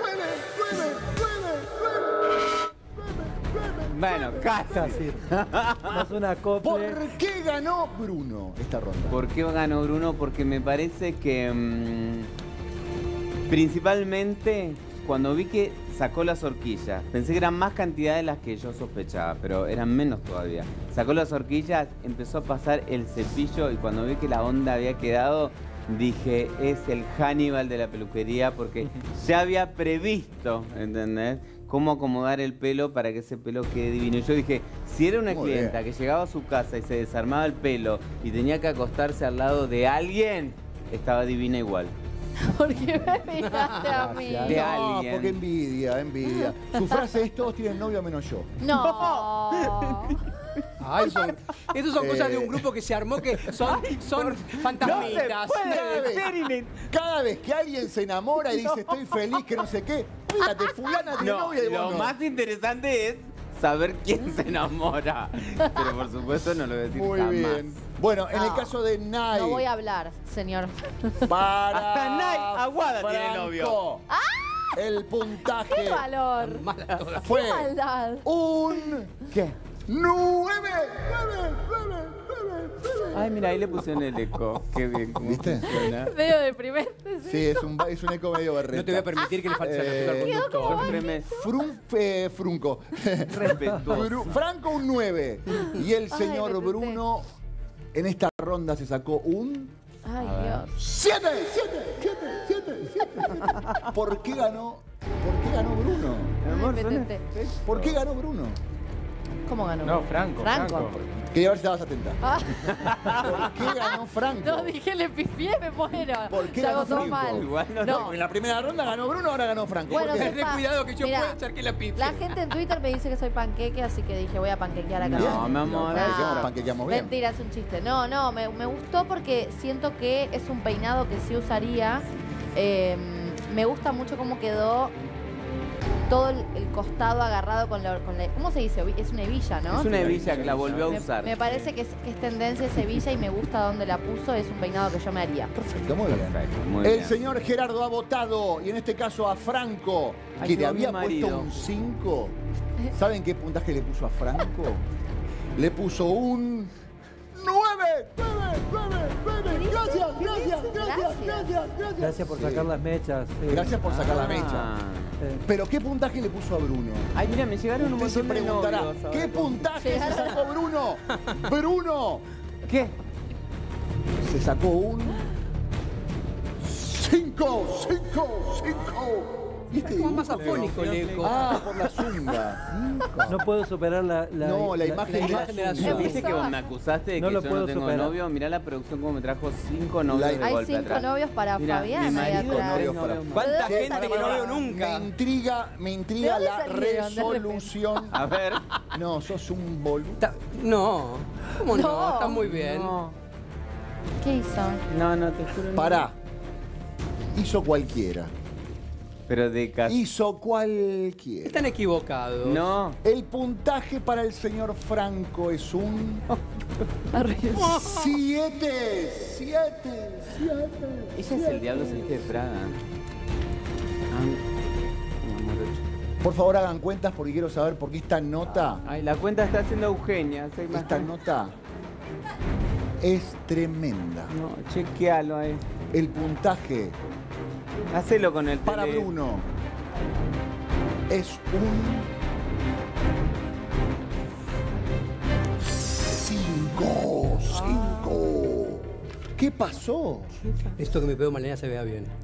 Bueno, casi. Más una acople. ¿Por qué ganó Bruno esta ronda? ¿Por qué ganó Bruno? Porque me parece que principalmente cuando vi que sacó las horquillas, pensé que eran más cantidad de las que yo sospechaba, pero eran menos todavía. Sacó las horquillas, empezó a pasar el cepillo y cuando vi que la onda había quedado, dije, es el Hannibal de la peluquería porque ya había previsto, ¿entendés? Cómo acomodar el pelo para que ese pelo quede divino. Y yo dije, si era una clienta que llegaba a su casa y se desarmaba el pelo y tenía que acostarse al lado de alguien, estaba divina igual. ¿Por qué me miraste a mí? De No, alguien. porque envidia. Su frase es, todos tienen novio menos yo. No. Ay, estos son cosas de un grupo que se armó que son fantasmitas. Cada vez que alguien se enamora y dice estoy feliz, que no sé qué, fíjate, fulana tiene novia y vos lo no. más interesante es saber quién se enamora. Pero por supuesto no lo voy a decir Muy jamás. bien. Bueno, en el No. caso de Nay. No voy a hablar, señor. Para Hasta Nay Aguada tiene Franco, novio. El puntaje ¡Qué valor! fue ¡Qué maldad! un... ¿Qué? 9. Ay, mira, ahí le pusieron el eco. Qué bien. ¿Cómo ¿Viste? funciona? Medio deprimente. Sí, es un eco medio berreta. No te voy a permitir que le falte el respeto al conductor. Frunco. Respetuoso. Franco un 9. Y el Ay, señor me tenté. Bruno en esta ronda se sacó un... Ay, Dios. 7. ¿Por qué ganó Bruno? Ay, me tenté. ¿Por qué ganó Bruno? ¿Cómo ganó? No, Franco. Quería ver si estabas atenta. Ah, ¿Por qué ganó Franco? no, dije, le pifié, me muero. ¿Por qué Se ganó hago todo Franco? mal. Igual no, No. En la primera ronda ganó Bruno, ahora ganó Franco. Bueno, ¿Por qué? sepa- Ten cuidado que yo Mirá, puedo echar que la pifie. La gente en Twitter me dice que soy panqueque, así que dije, voy a panquequear acá. No, mi amor. Panquequeamos bien. Mentira, es un chiste. No, me gustó porque siento que es un peinado que sí usaría. Me gusta mucho cómo quedó todo el costado agarrado con la... ¿Cómo se dice? Es una hebilla, ¿no? Es una hebilla que la volvió a usar. Me parece que es tendencia esa hebilla y me gusta dónde la puso. Es un peinado que yo me haría. Perfecto, muy bien. Perfecto, muy El bien. señor Gerardo ha votado, y en este caso a Franco, Ay, que le yo, había mi puesto marido. un 5. ¿Saben qué puntaje le puso a Franco? Le puso un 9. Gracias. Gracias por sacar las mechas. sí. Gracias por sacar la mecha. Sí. Pero ¿qué puntaje le puso a Bruno? Ay, mira, me llegaron un Usted se montón de preguntará, novios. ¿qué puntaje se sacó Bruno? Bruno ¿Qué? se sacó un 5. ¿Viste? Como más afónico el eco. Ah, por la zunga. No puedo superar la imagen de la zunga. zunga. ¿Viste que vos me acusaste de No que lo yo puedo no tengo superar. novio? Mirá la producción como me trajo 5 novios de Hay golpe 5 atrás. novios para Mirá, Fabián mi ahí marido, atrás. tres novios para- novios más. ¿Cuánta ¿De dónde gente que no salieron? veo nunca? Me ¿De intriga dónde la salieron de repente? resolución. A ver. No, sos un boludo. No. ¿Cómo no? No. Está muy bien. No, ¿Qué hizo? no, te juro. no. Pará. Hizo cualquiera. Pero de casi. Hizo cualquiera. Están equivocados. No. El puntaje para el señor Franco es un Arriba. 7. Ella es el diablo se viste de Praga. Ah, mi amor, Por favor, hagan cuentas porque quiero saber por qué esta nota... Ay, la cuenta está haciendo Eugenia. Esta nota es tremenda. No, chequealo ahí. El puntaje... Hacelo con el para tele. Bruno es un 5. ¿Qué pasó? Esto que me pegó Malena se vea bien.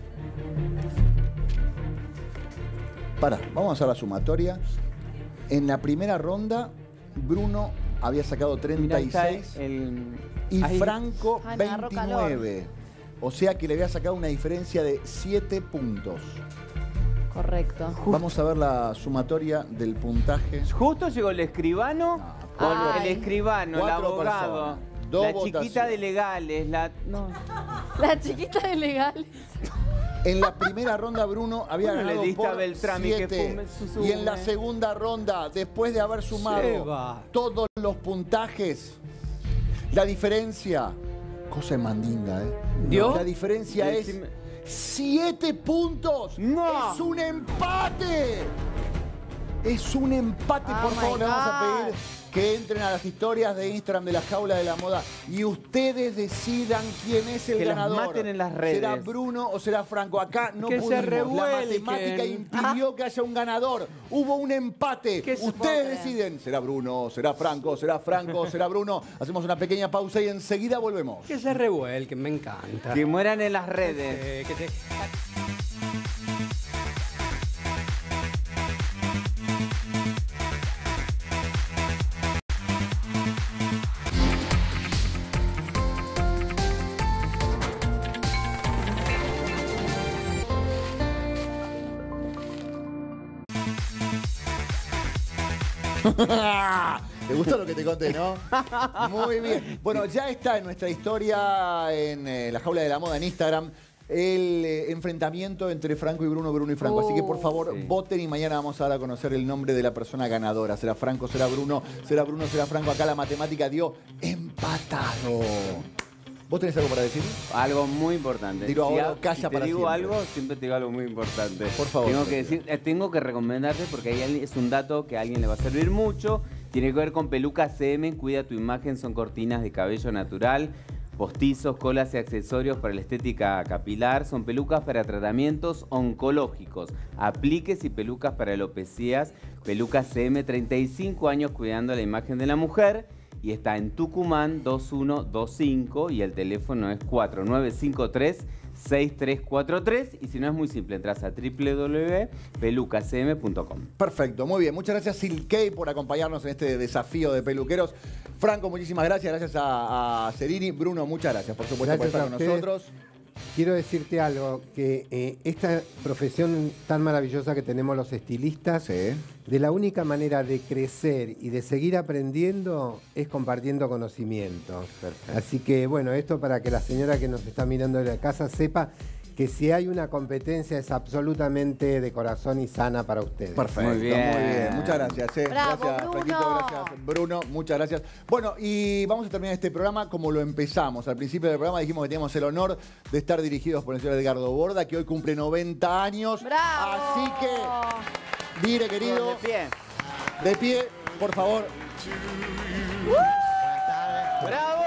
Pará, vamos a hacer la sumatoria. En la primera ronda, Bruno había sacado 36 y ahí. Franco Ay, me agarró 29. O sea que le había sacado una diferencia de 7 puntos. Correcto. Vamos a ver la sumatoria del puntaje. Justo llegó el escribano, con Ay. el escribano, el 4 abogado, personas, 2 la votaciones. chiquita de legales, no. La chiquita de legales. En la primera ronda Bruno había Bueno, le ganado diste a por Beltrami que 7. sume. Y en la segunda ronda, después de haber sumado Seba. todos los puntajes, la diferencia, cosa de mandinga, ¿Dio? La diferencia es Decime. 7 puntos. ¡No! ¡Es un empate! Es un empate. Oh Por my favor, le vamos a God. pedir que entren a las historias de Instagram de la Jaula de la Moda y ustedes decidan quién es el Que las ganador. maten en las redes. ¿Será Bruno o será Franco? Acá no Que se pudimos. La revuelquen. matemática impidió que haya un ganador. Hubo un empate. ¿Qué se Ustedes puede? deciden. ¿Será Bruno? ¿Será Franco? ¿Será Franco? ¿Será Bruno? Hacemos una pequeña pausa y enseguida volvemos. Que se revuelquen, me encanta. Que mueran en las redes. Que se- ¿Te gustó lo que te conté, no? Muy bien. Bueno, ya está en nuestra historia, en la Jaula de la Moda en Instagram, el enfrentamiento entre Franco y Bruno, Bruno y Franco. Así que por favor, Sí. voten y mañana vamos a dar a conocer el nombre de la persona ganadora. ¿Será Franco? ¿Será Bruno? ¿Será Bruno? ¿Será Franco? Acá la matemática dio empatado. ¿Vos tenés algo para decir? Algo muy importante. Tiro ahora, Si calla te para digo siempre. algo, siempre te digo algo muy importante. Por favor, Tengo que Sergio. tengo que recomendarte porque es un dato que a alguien le va a servir mucho. Tiene que ver con Pelucas CM, cuida tu imagen, son cortinas de cabello natural, postizos, colas y accesorios para la estética capilar, son pelucas para tratamientos oncológicos, apliques y pelucas para alopecias. Pelucas CM, 35 años cuidando la imagen de la mujer. Y está en Tucumán 2125 y el teléfono es 4953-6343. Y si no, es muy simple, entras a www.pelucascm.com. Perfecto, muy bien. Muchas gracias, Silkei, por acompañarnos en este desafío de peluqueros. Franco, muchísimas gracias. Gracias a Cerini. Bruno, muchas gracias, por supuesto, Gracias por a estar con ustedes. nosotros. Quiero decirte algo, que esta profesión tan maravillosa que tenemos los estilistas, Sí. de la única manera de crecer y de seguir aprendiendo es compartiendo conocimiento. Perfecto. Así que bueno, esto para que la señora que nos está mirando de la casa sepa que si hay una competencia es absolutamente de corazón y sana para ustedes. Perfecto, Muy bien. Muchas gracias. Bravo, Gracias, Bruno. Franquito, gracias, Bruno. Muchas gracias. Bueno, y vamos a terminar este programa como lo empezamos. Al principio del programa dijimos que teníamos el honor de estar dirigidos por el señor Edgardo Borda, que hoy cumple 90 años. ¡Bravo! Así que, dire, querido, de pie, por favor. ¡Bravo!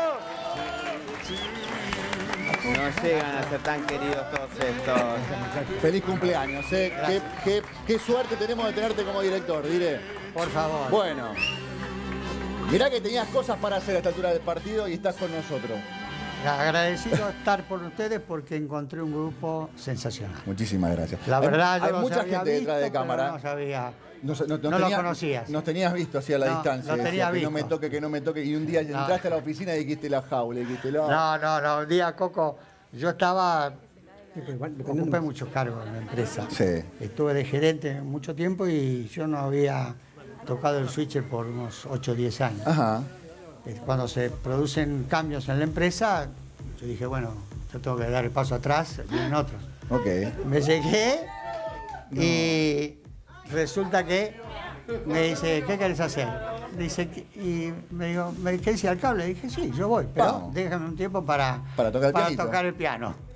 No llegan a ser tan queridos todos estos. Feliz cumpleaños. Qué suerte tenemos de tenerte como director, diré. Por favor. Bueno, mirá que tenías cosas para hacer a esta altura del partido y estás con nosotros. Agradecido estar por ustedes porque encontré un grupo sensacional. Muchísimas gracias. La verdad, yo hay los mucha había gente detrás de visto, pero cámara. no sabía. No lo conocías. Nos tenías visto así a la No, distancia. lo tenía decía, visto. que no me toque. Y un día No. entraste a la oficina y dijiste la jaula. Y dijiste, no. No. Un día, Coco, yo estaba. Sí, pero igual, Ocupé depende- muchos cargos en la empresa. Sí. Estuve de gerente mucho tiempo y yo no había tocado el switcher por unos 8 o 10 años. Ajá. Cuando se producen cambios en la empresa, yo dije, bueno, yo tengo que dar el paso atrás, vienen otros. Ok. Me llegué y resulta que me dice, ¿qué querés hacer? Dice, y me digo, ¿querés ir al cable? Dije, sí, yo voy, pero Vamos. déjame un tiempo para Para tocar el pianito. tocar el piano.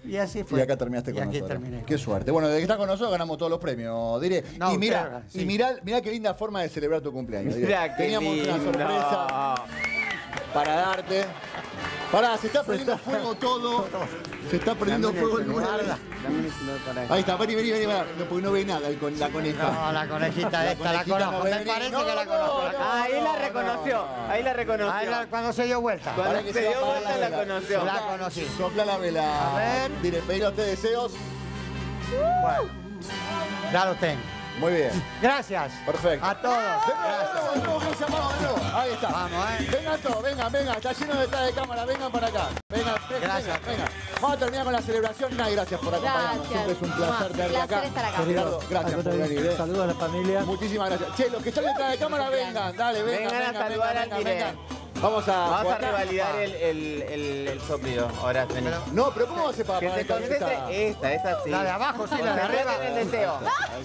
Y así fue. Y acá terminaste con Y aquí nosotros. terminé. Qué suerte. Bueno, desde que estás con nosotros ganamos todos los premios, Dire. No, y mira, usted, sí. y mirá qué linda forma de celebrar tu cumpleaños. Dire. Mirá qué Teníamos una lindo. sorpresa para darte. Pará, se está prendiendo fuego todo. Se está prendiendo fuego el lugar. Ahí está, vení, pará, no, porque no ve nada la coneja. No, la conejita esta la conejita conozco. no ve Me venir. parece No, que la no, conozco. no, Ahí la reconoció, ahí la reconoció. Ahí cuando se dio vuelta. Cuando Pará que se va a dio apagar vuelta la vela. conoció. La conocí. Sopla la vela. A ver. Dire, pedir a usted deseos. Bueno, ya lo tengo. Muy bien. Gracias. Perfecto. A todos. Gracias. De nuevo, ahí está. Vamos, Vengan todos, vengan. Está lleno detrás de cámara, vengan para acá. Vengan. Vamos a terminar con la celebración. Nay, gracias por acompañarnos. Gracias. Siempre es un placer tenerte acá. Placer estar acá. Gerardo, gracias por venir. Saludos a la familia. Muchísimas gracias. Che, los que están detrás de cámara, vengan. Dale, Vengan a saludar al Dire. Vamos a revalidar el soplido. Ahora vení. No, pero ¿cómo va a ser para Que se concentre esta sí. La de abajo, sí, la de arriba. Concentrate en el deseo.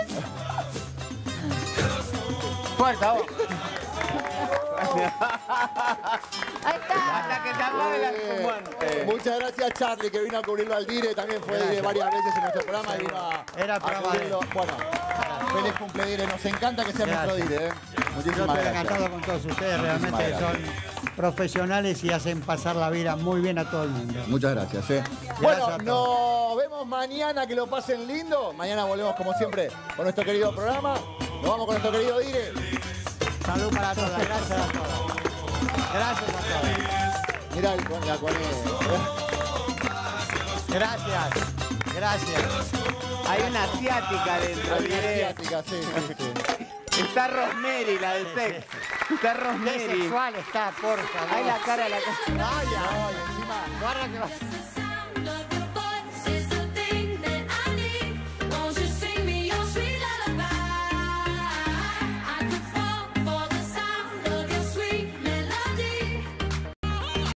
Fuerza, vos. Ahí está. Hasta que te apague la fumante. Muchas gracias, Charlie, que vino a cubrirlo al Dire. También fue Gracias. varias veces en nuestro programa y vino Era a programa cubrirlo. Bueno, feliz cumple, Dire. Nos encanta que sea nuestro Gracias. Dire. Yo Muchísimas estoy gracias. encantado con todos ustedes. Realmente Muchísimas son profesionales y hacen pasar la vida muy bien a todo el mundo. Muchas gracias. Gracias Bueno, a todos. nos vemos mañana, que lo pasen lindo. Mañana volvemos como siempre con nuestro querido programa. Nos vamos con nuestro querido Dire. Salud para todos. Gracias a todos. Gracias a todos. Mirá la coneja. Gracias. Hay una asiática dentro. Hay una Dire. asiática, sí. Está Rosemary, la del sexo. Está Qué Rosemary. sexual está, por favor. Ay, la cara, la cara. Ay, encima. Guarda que vas.